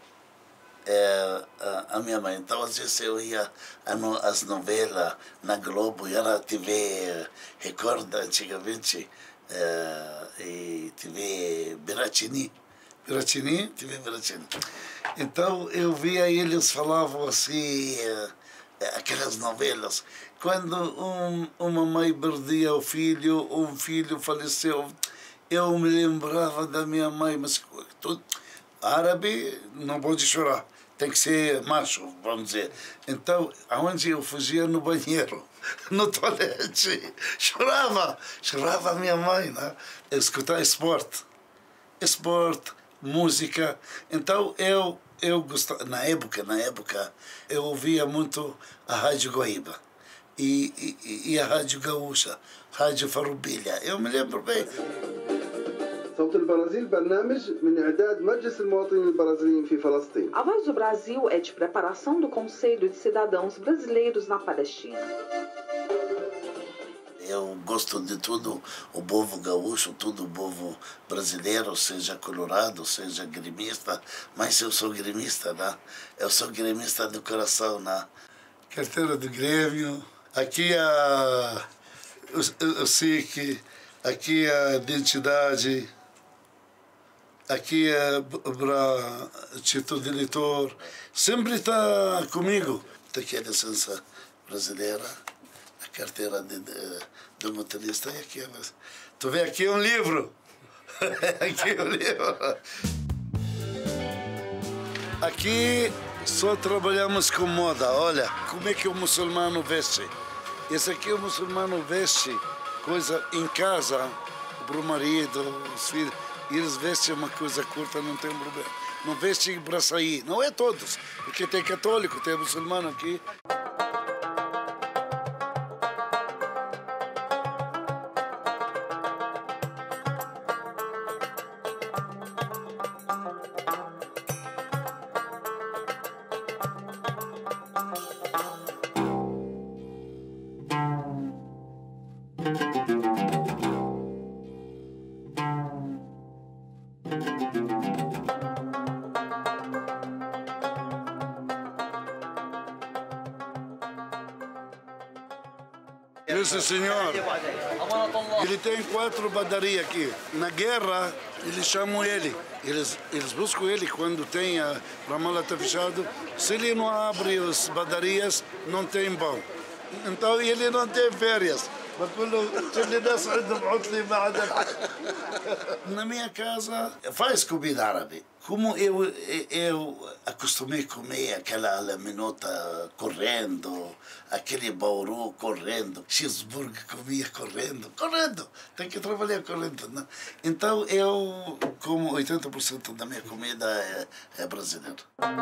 a minha mãe. Então, às vezes eu ia às novelas na Globo, e era TV Record antigamente, e TV Beratini. TV Beratini. Então, eu via eles falavam assim, aquelas novelas, quando uma mãe perdia o filho, um filho faleceu, eu me lembrava da minha mãe, mas tudo, árabe não pode chorar, tem que ser macho, vamos dizer. Então, aonde eu fugia? No banheiro, no toalete, chorava a minha mãe, né? Escutar esporte, música. Então, eu gostava, na época, eu ouvia muito a Rádio Guaíba e a Rádio Gaúcha, Rádio Farroupilha. Eu me lembro bem. صوت البرازيل برنامج من إعداد مجلس المواطنين البرازيليين في فلسطين. A Voz do Brasil é de preparação do Conselho de Cidadãos Brasileiros na Palestina. Eu gosto de tudo, o povo gaúcho, tudo o povo brasileiro, seja colorado, seja gremista, mas eu sou gremista, né? Eu sou gremista do coração, né? Carteira do Grêmio, aqui o SIC, aqui a identidade, aqui para título de eleitor, sempre está comigo. Aqui a licença brasileira, a carteira do motorista, e aqui, tu vê, aqui é um livro, aqui é um livro. Aqui só trabalhamos com moda, olha, como é que o muçulmano veste. Esse aqui o muçulmano veste coisa em casa, para o marido, os filhos, e eles vestem uma coisa curta, não tem problema. Não vestem para sair, não é todos, porque tem católico, tem muçulmano aqui. Esse senhor, ele tem 4 padarias aqui. Na guerra, eles chamam ele. Eles buscam ele quando tem a Ramallah está fechado. Se ele não abre as padarias, não tem pão. Então ele não tem férias. Na minha casa faz comida árabe. Como eu acostumei a comer aquela laminota correndo, aquele bauru correndo, cheeseburger comia correndo. Tem que trabalhar correndo, né? Então eu como 80% da minha comida é brasileira.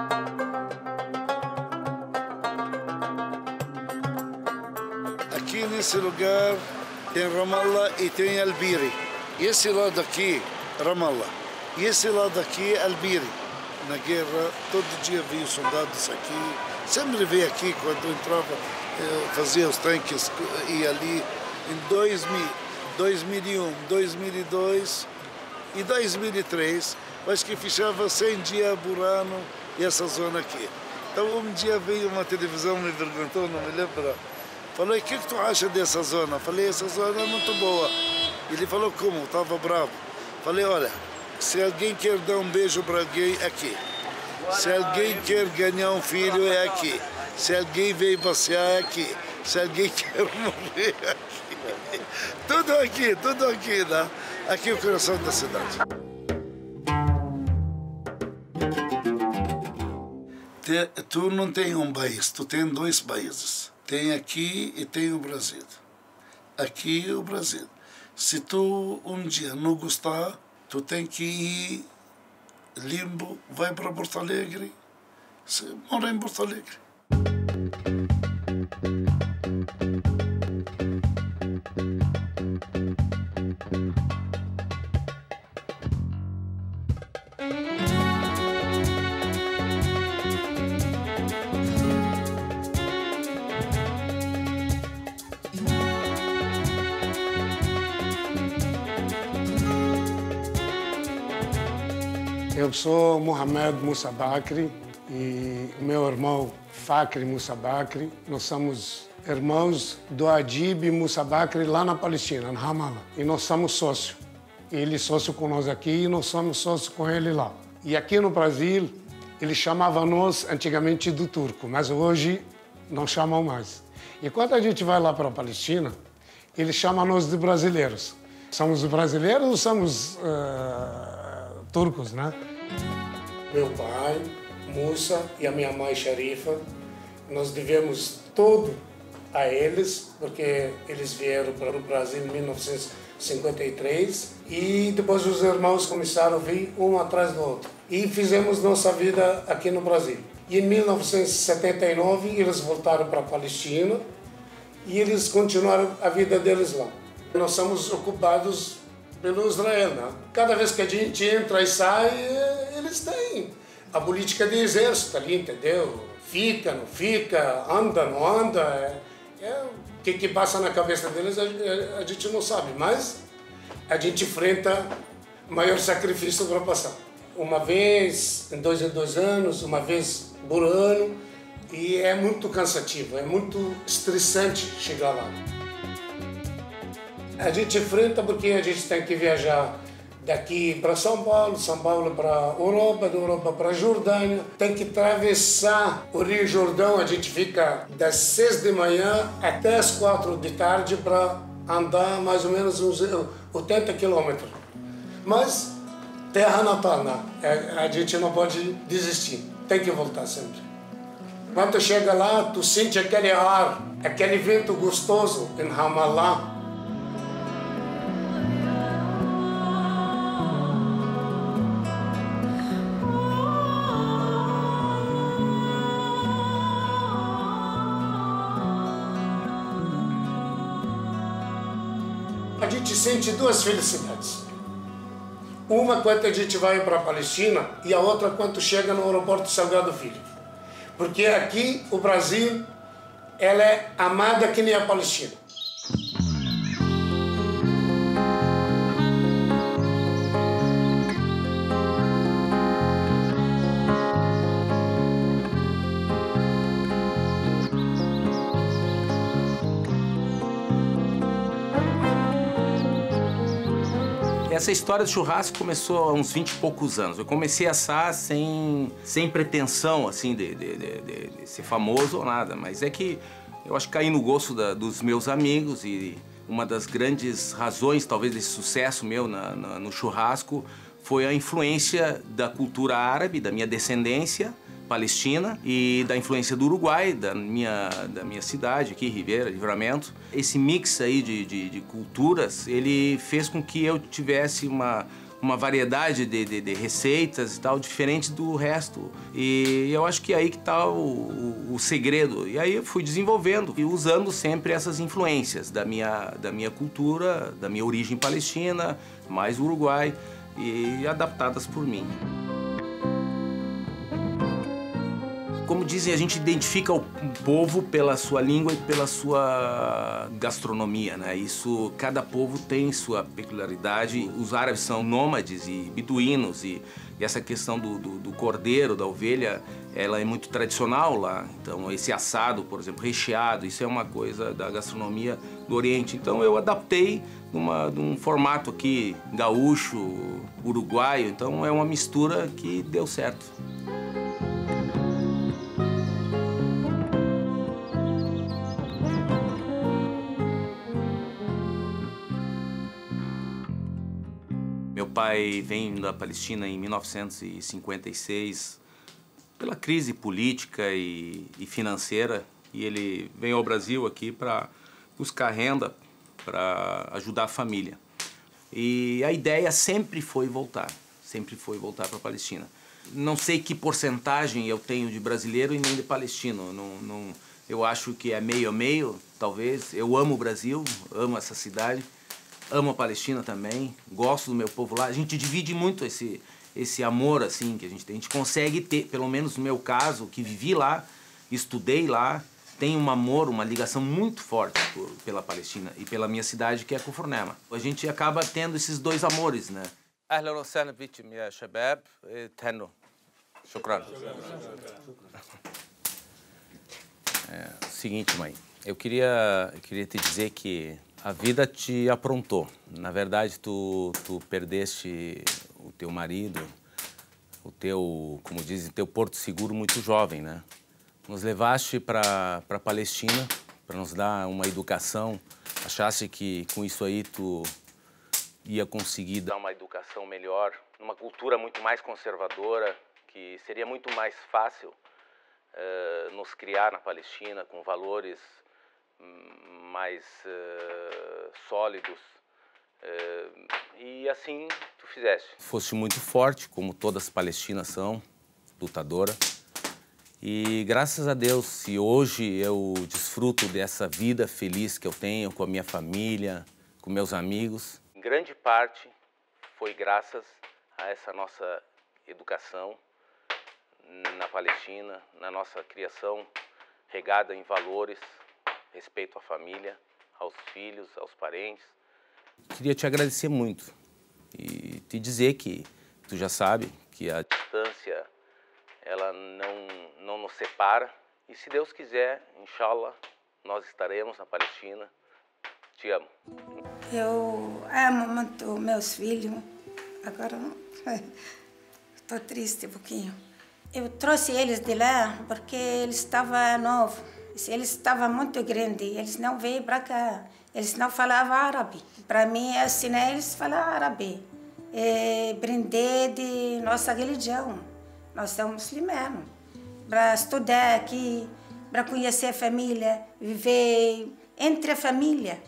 Aqui nesse lugar tem Ramallah e tem Albiri. Esse lado aqui, Ramallah. E esse lado aqui, Albiri. Na guerra, todo dia vi soldados aqui. Sempre vi aqui, quando entrava, fazia os tanques, ia ali. Em 2000, 2001, 2002 e 2003, acho que fechava 100 dias por ano essa zona aqui. Então, um dia veio uma televisão, me perguntou, não me lembro. Falou, o que tu acha dessa zona? Falei, essa zona é muito boa. Ele falou, como? Estava bravo. Falei, olha, se alguém quer dar um beijo para alguém, é aqui. Se alguém quer ganhar um filho, é aqui. Se alguém veio passear, é aqui. Se alguém quer morrer, é aqui. Tudo aqui, né? Aqui é o coração da cidade. Tu não tem um país, tu tem 2 países. Tem aqui e tem o Brasil. Aqui é o Brasil. Se tu um dia não gostar, tu tem que ir limbo, vai para Porto Alegre, mora em Porto Alegre. Eu sou Mohamed Moussa Bakri e meu irmão Fakri Moussa Bakri. Nós somos irmãos do Adib Moussa Bakri lá na Palestina, na Ramallah. E nós somos sócios. Ele é sócio com nós aqui e nós somos sócios com ele lá. E aqui no Brasil, ele chamava nós antigamente do turco, mas hoje não chamam mais. E quando a gente vai lá para a Palestina, eles chamam nós de brasileiros. Somos brasileiros ou somos turcos, né? Meu pai, Musa, e a minha mãe, Sharifa, nós devemos tudo a eles, porque eles vieram para o Brasil em 1953 e depois os irmãos começaram a vir um atrás do outro. E fizemos nossa vida aqui no Brasil. E em 1979 eles voltaram para a Palestina e eles continuaram a vida deles lá. Nós somos ocupados pelo Israel, né? Cada vez que a gente entra e sai, eles têm a política de exército ali, entendeu? Fica, não fica, anda, não anda. O que passa na cabeça deles a gente não sabe, mas a gente enfrenta o maior sacrifício para passar. Uma vez em 2 anos, uma vez por ano, e é muito cansativo, é muito estressante chegar lá. A gente enfrenta porque a gente tem que viajar daqui para São Paulo para Europa, da Europa para Jordânia. Tem que atravessar o Rio Jordão, a gente fica das 6 de manhã até as 4 de tarde para andar mais ou menos uns 80 quilômetros. Mas terra natal, né? A gente não pode desistir, tem que voltar sempre. Quando chega lá, tu sente aquele ar, aquele vento gostoso em Ramallah. A gente sente duas felicidades. Uma quando a gente vai para a Palestina e a outra quando chega no aeroporto Salgado Filho. Porque aqui, o Brasil, ela é amada que nem a Palestina. Essa história do churrasco começou há uns 20 e poucos anos. Eu comecei a assar sem pretensão, assim, de ser famoso ou nada. Mas é que eu acho que caí no gosto dos meus amigos e uma das grandes razões, talvez, desse sucesso meu no churrasco foi a influência da cultura árabe, da minha descendência palestina e da influência do Uruguai, da minha cidade aqui, Livramento. Esse mix aí de culturas, ele fez com que eu tivesse uma variedade de receitas e tal, diferente do resto. E eu acho que é aí que está o segredo. E aí eu fui desenvolvendo e usando sempre essas influências da minha cultura, da minha origem palestina, mais Uruguai, e adaptadas por mim. Como dizem, a gente identifica o povo pela sua língua e pela sua gastronomia, né? Isso, cada povo tem sua peculiaridade. Os árabes são nômades e beduínos e essa questão do cordeiro, da ovelha, ela é muito tradicional lá. Então, esse assado, por exemplo, recheado, isso é uma coisa da gastronomia do Oriente. Então, eu adaptei de um formato aqui gaúcho, uruguaio. Então, é uma mistura que deu certo. Meu pai vem da Palestina em 1956 pela crise política e financeira, e ele veio ao Brasil aqui para buscar renda, para ajudar a família. E a ideia sempre foi voltar para a Palestina. Não sei que porcentagem eu tenho de brasileiro e nem de palestino. Eu acho que é meio a meio, talvez. Eu amo o Brasil, amo essa cidade. Amo a Palestina também, gosto do meu povo lá. A gente divide muito esse amor assim que a gente tem. A gente consegue ter, pelo menos no meu caso, que vivi lá, estudei lá, tenho um amor, uma ligação muito forte pela Palestina e pela minha cidade, que é Kufr-Nema. A gente acaba tendo esses dois amores, né? Ahlan wa sahlan bikum ya shabab, تهنوا. Shukran. Seguinte, mãe, eu queria te dizer que a vida te aprontou. Na verdade, tu perdeste o teu marido, como dizem, teu porto seguro muito jovem, né? nos levaste para a Palestina para nos dar uma educação. Achaste que com isso aí tu ia conseguir dar uma educação melhor, numa cultura muito mais conservadora, que seria muito mais fácil nos criar na Palestina com valores mais sólidos. E assim tu fizeste. Foste muito forte, como todas as palestinas são, lutadora. E graças a Deus, se hoje eu desfruto dessa vida feliz que eu tenho com a minha família, com meus amigos, em grande parte foi graças a essa nossa educação na Palestina, na nossa criação regada em valores, respeito à família, aos filhos, aos parentes. Queria te agradecer muito e te dizer que tu já sabe que a distância ela não nos separa e se Deus quiser, inshallah, nós estaremos na Palestina. Te amo. Eu amo muito meus filhos. Agora estou triste um pouquinho. Eu trouxe eles de lá porque eles estavam novos. Eles estavam muito grandes. Eles não veio para cá. Eles não falavam árabe. Para mim, ensinar eles a falar árabe. Aprender de nossa religião. Nós somos muçulmanos. Para estudar aqui, para conhecer a família, viver entre a família.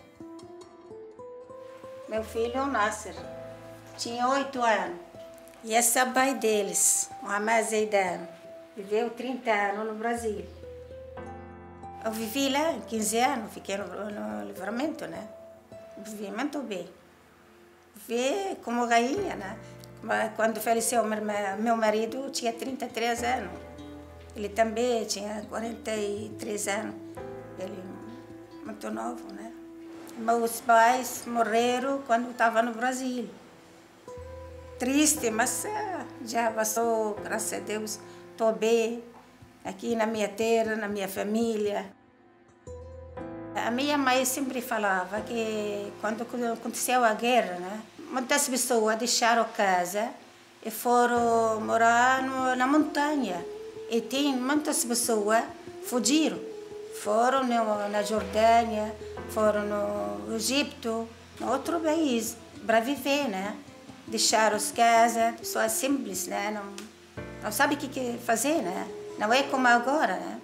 Meu filho, Nasser, tinha 8 anos. E esse é o pai deles, Mohamed Zeidan. Viveu 30 anos no Brasil. Eu vivi lá 15 anos, fiquei no Livramento, né? Vivi muito bem. Vivi como rainha, né? Quando faleceu meu marido, tinha 33 anos. Ele também tinha 43 anos. Ele muito novo, né? Meus pais morreram quando eu estava no Brasil. Triste, mas já passou, graças a Deus. Estou bem aqui na minha terra, na minha família. A minha mãe sempre falava que quando aconteceu a guerra, né? Muitas pessoas deixaram casa e foram morar na montanha. E tem muitas pessoas fugiram. Foram na Jordânia, foram no Egito, em outro país, para viver, né? Deixaram as casas, pessoas simples, né? Não sabe o que fazer, né? Não é como agora, né?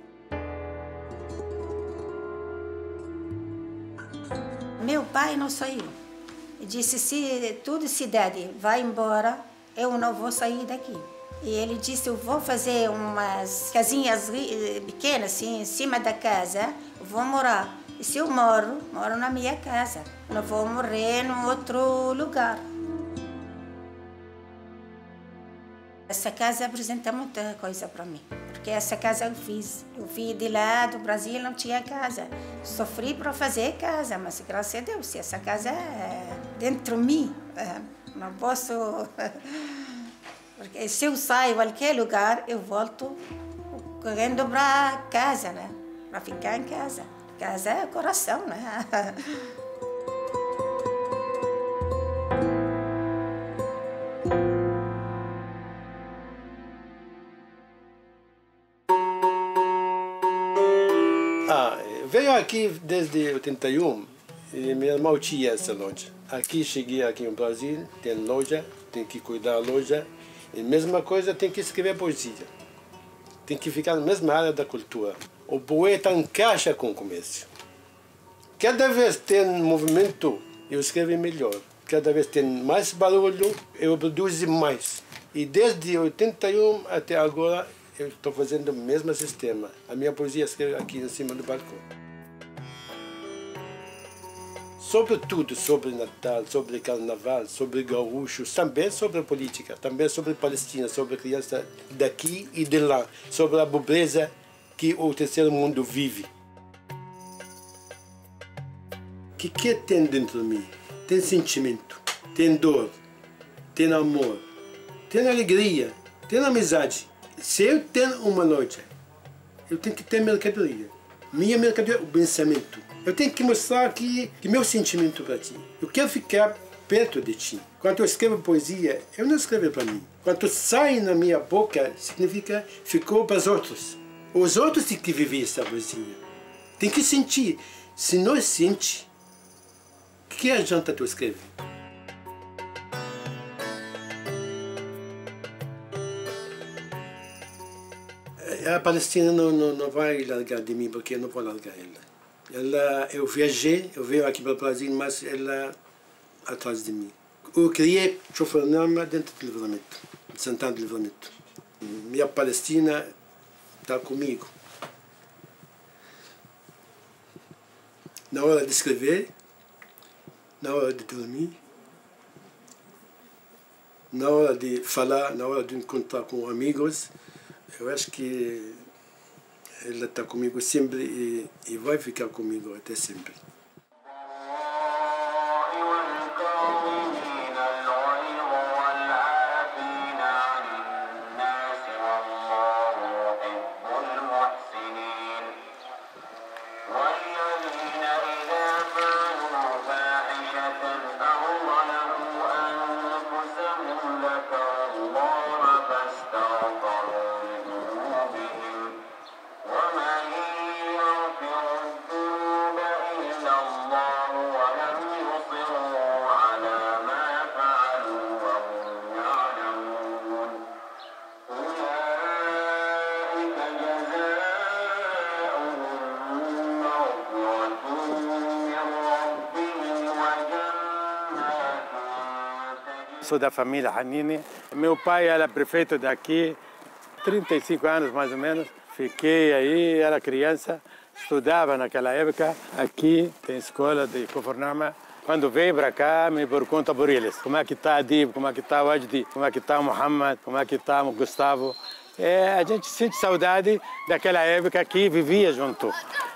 Meu pai não saiu. Ele disse, se toda cidade vai embora, eu não vou sair daqui. E ele disse, eu vou fazer umas casinhas pequenas, assim, em cima da casa, vou morar. E se eu moro na minha casa. Não vou morrer em outro lugar. Essa casa apresenta muita coisa para mim. Porque essa casa eu fiz. Eu vim de lá do Brasil, não tinha casa. Sofri para fazer casa, mas graças a Deus, essa casa é dentro de mim. Não posso... Porque se eu saio em qualquer lugar, eu volto correndo para casa, né? Para ficar em casa. Casa é coração, né? Veio aqui desde 81 e meu irmão tinha essa loja. Aqui cheguei aqui no Brasil, tem loja, tem que cuidar da loja. E mesma coisa, tem que escrever poesia. Tem que ficar na mesma área da cultura. O poeta encaixa com o comércio. Cada vez tem movimento, eu escrevo melhor. Cada vez tem mais barulho, eu produzo mais. E desde 81 até agora, eu estou fazendo o mesmo sistema. A minha poesia escreve aqui em cima do balcão. Sobre tudo, sobre Natal, sobre Carnaval, sobre gaúchos, também sobre política, também sobre Palestina, sobre criança daqui e de lá, sobre a pobreza que o terceiro mundo vive. O que tem dentro de mim? Tem sentimento, tem dor, tem amor, tem alegria, tem amizade. Se eu tenho uma loja, eu tenho que ter mercadoria. Minha mercadoria é o pensamento. Eu tenho que mostrar que meu sentimento para ti. Eu quero ficar perto de ti. Quando eu escrevo poesia, eu não escrevo para mim. Quando sai na minha boca, significa ficou para os outros. Os outros têm que viver essa coisinha. Tem que sentir. Se não sente, que adianta tu escrever? A Palestina não vai largar de mim, porque eu não vou largar ela. Eu viajei, eu venho aqui para o Brasil, mas ela atrás de mim. Eu criei Chofarnama dentro do Livramento, de Santana do Livramento. Minha Palestina está comigo. Na hora de escrever, na hora de dormir, na hora de falar, na hora de encontrar com amigos, eu acho que ela está comigo sempre e vai ficar comigo até sempre. Sou da família Hanini. Meu pai era prefeito daqui, 35 anos mais ou menos. Fiquei aí, era criança, estudava naquela época. Aqui tem escola de Chofarnama. Quando veio para cá, me pergunta por eles. Como é que está Adib, como é que está o Wajdi, como é que está o Muhammad, como é que está o Gustavo. A gente sente saudade daquela época que vivia junto.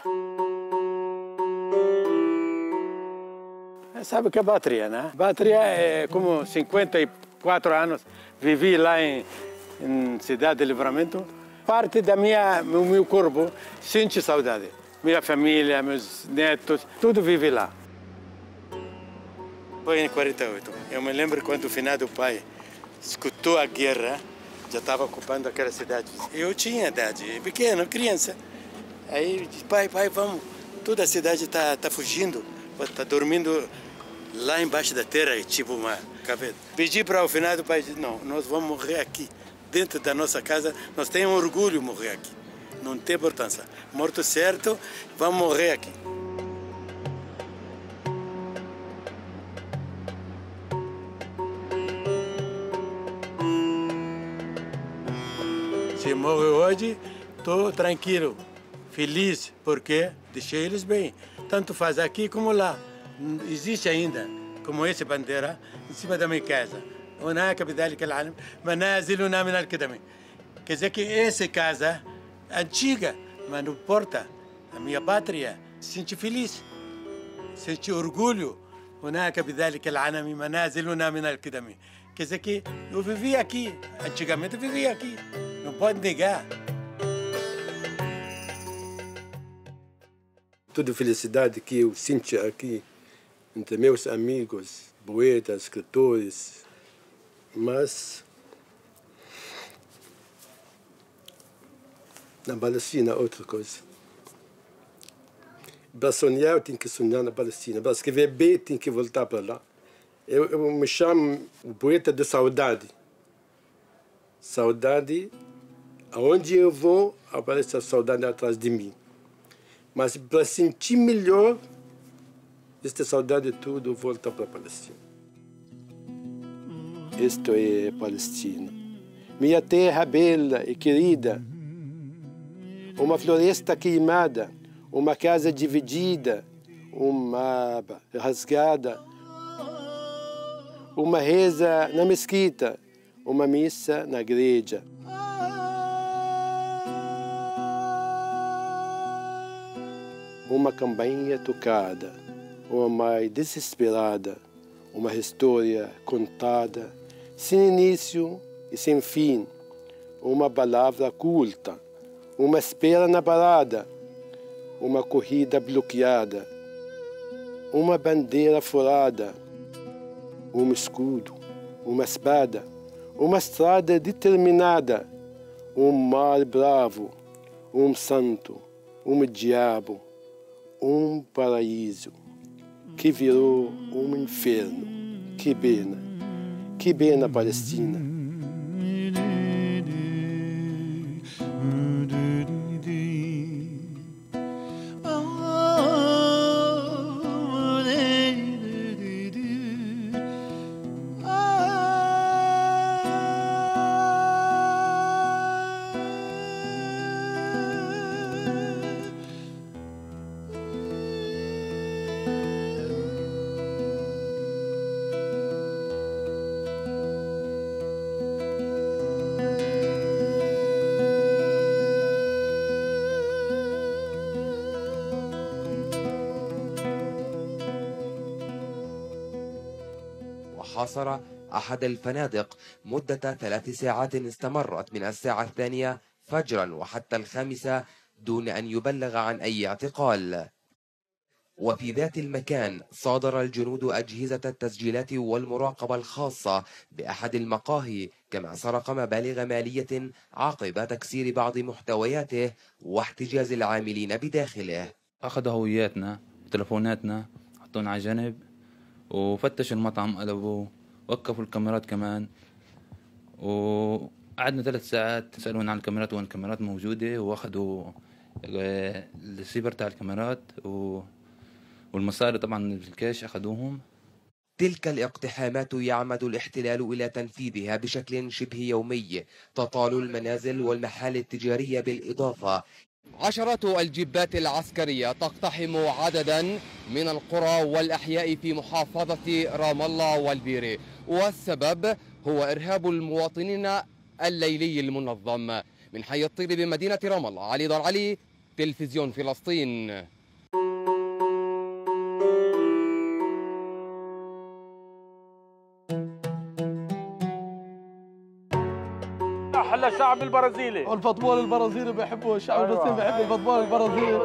Sabe que é Pátria, né? Pátria é como 54 anos, vivi lá em Cidade de Livramento. Parte do meu corpo sente saudade. Minha família, meus netos, tudo vive lá. Foi em 48. Eu me lembro quando o finado pai escutou a guerra, já estava ocupando aquela cidade. Eu tinha idade, pequeno, criança. Aí disse, pai, vamos. Toda a cidade está fugindo, está dormindo lá embaixo da terra, tipo uma caveira. Pedi para o finado pai, disse, não, nós vamos morrer aqui. Dentro da nossa casa, nós temos orgulho de morrer aqui. Não tem importância. Morto certo, vamos morrer aqui. Se morre hoje, estou tranquilo, feliz, porque deixei eles bem. Tanto faz aqui como lá. Existe ainda, como essa bandeira, em cima da minha casa. هناك بذلك العالم منازلنا من القدم. Quer dizer que essa casa antiga, mas não importa. A minha pátria se sente feliz, sente orgulho. هناك بذلك العالم منازلنا من القدم. Quer dizer que eu vivi aqui, antigamente eu vivia aqui. Não pode negar. Toda felicidade que eu sinto aqui entre meus amigos, poetas, escritores, mas na Palestina outra coisa. Para sonhar eu tenho que sonhar na Palestina, para escrever bem tenho que voltar para lá. Eu me chamo o poeta de saudade. Saudade, aonde eu vou, aparece a saudade atrás de mim. Mas para sentir melhor, esta saudade tudo volta para a Palestina. Isto é Palestina. Minha terra bela e querida. Uma floresta queimada, uma casa dividida, uma rasgada, uma reza na mesquita, uma missa na igreja. Uma campainha tocada, uma mãe desesperada, uma história contada, sem início e sem fim, uma palavra culta, uma espera na parada, uma corrida bloqueada, uma bandeira furada, um escudo, uma espada, uma estrada determinada, um mar bravo, santo, diabo, paraíso, que virou inferno. Que pena Palestina. حاصر أحد الفنادق مدة 3 ساعات استمرت من الساعة 2 فجرا وحتى 5 دون أن يبلغ عن أي اعتقال. وفي ذات المكان صادر الجنود أجهزة التسجيلات والمراقبة الخاصة بأحد المقاهي، كما سرق مبالغ مالية عقب تكسير بعض محتوياته واحتجاز العاملين بداخله. أخذوا هوياتنا وتلفوناتنا حطونا على جنب وفتشوا المطعم، قلبوا وقفوا الكاميرات كمان، وقعدنا 3 ساعات سألونا عن الكاميرات وين الكاميرات موجودة، واخذوا السيبر تاع الكاميرات والمصاري طبعا في الكاش أخذوهم. تلك الاقتحامات يعمد الاحتلال إلى تنفيذها بشكل شبه يومي، تطال المنازل والمحال التجارية بالإضافة. عشرات الجبات العسكرية تقتحم عددا من القرى والأحياء في محافظة رام الله والبيري، والسبب هو إرهاب المواطنين الليلي المنظم. من حي الطير بمدينة رام الله، علي دار علي، تلفزيون فلسطين. أحلى الشعب البرازيلي والفوتبول البرازيلي بيحبوه، الشعب البرازيلي بيحب الفوتبول البرازيلي.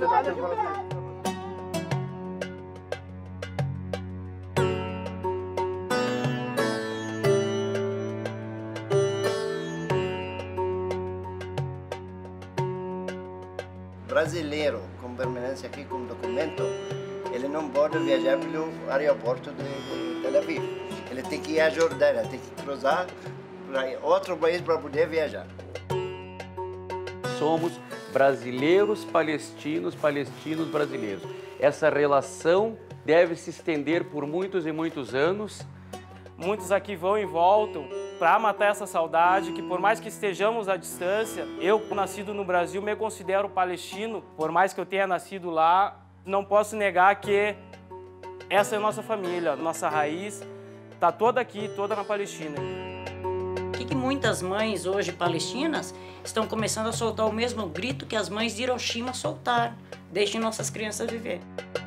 Brasileiro com permanência aqui com documento, ele não pode viajar pelo aeroporto de Tel Aviv. Ele tem que ir à Jordânia, tem que cruzar para outro país para poder viajar. Somos brasileiros palestinos, palestinos brasileiros. Essa relação deve se estender por muitos e muitos anos. Muitos aqui vão e voltam para matar essa saudade, que por mais que estejamos à distância, eu, nascido no Brasil, me considero palestino. Por mais que eu tenha nascido lá, não posso negar que essa é a nossa família, nossa raiz está toda aqui, toda na Palestina. Que muitas mães hoje palestinas estão começando a soltar o mesmo grito que as mães de Hiroshima soltaram. Deixem nossas crianças viver.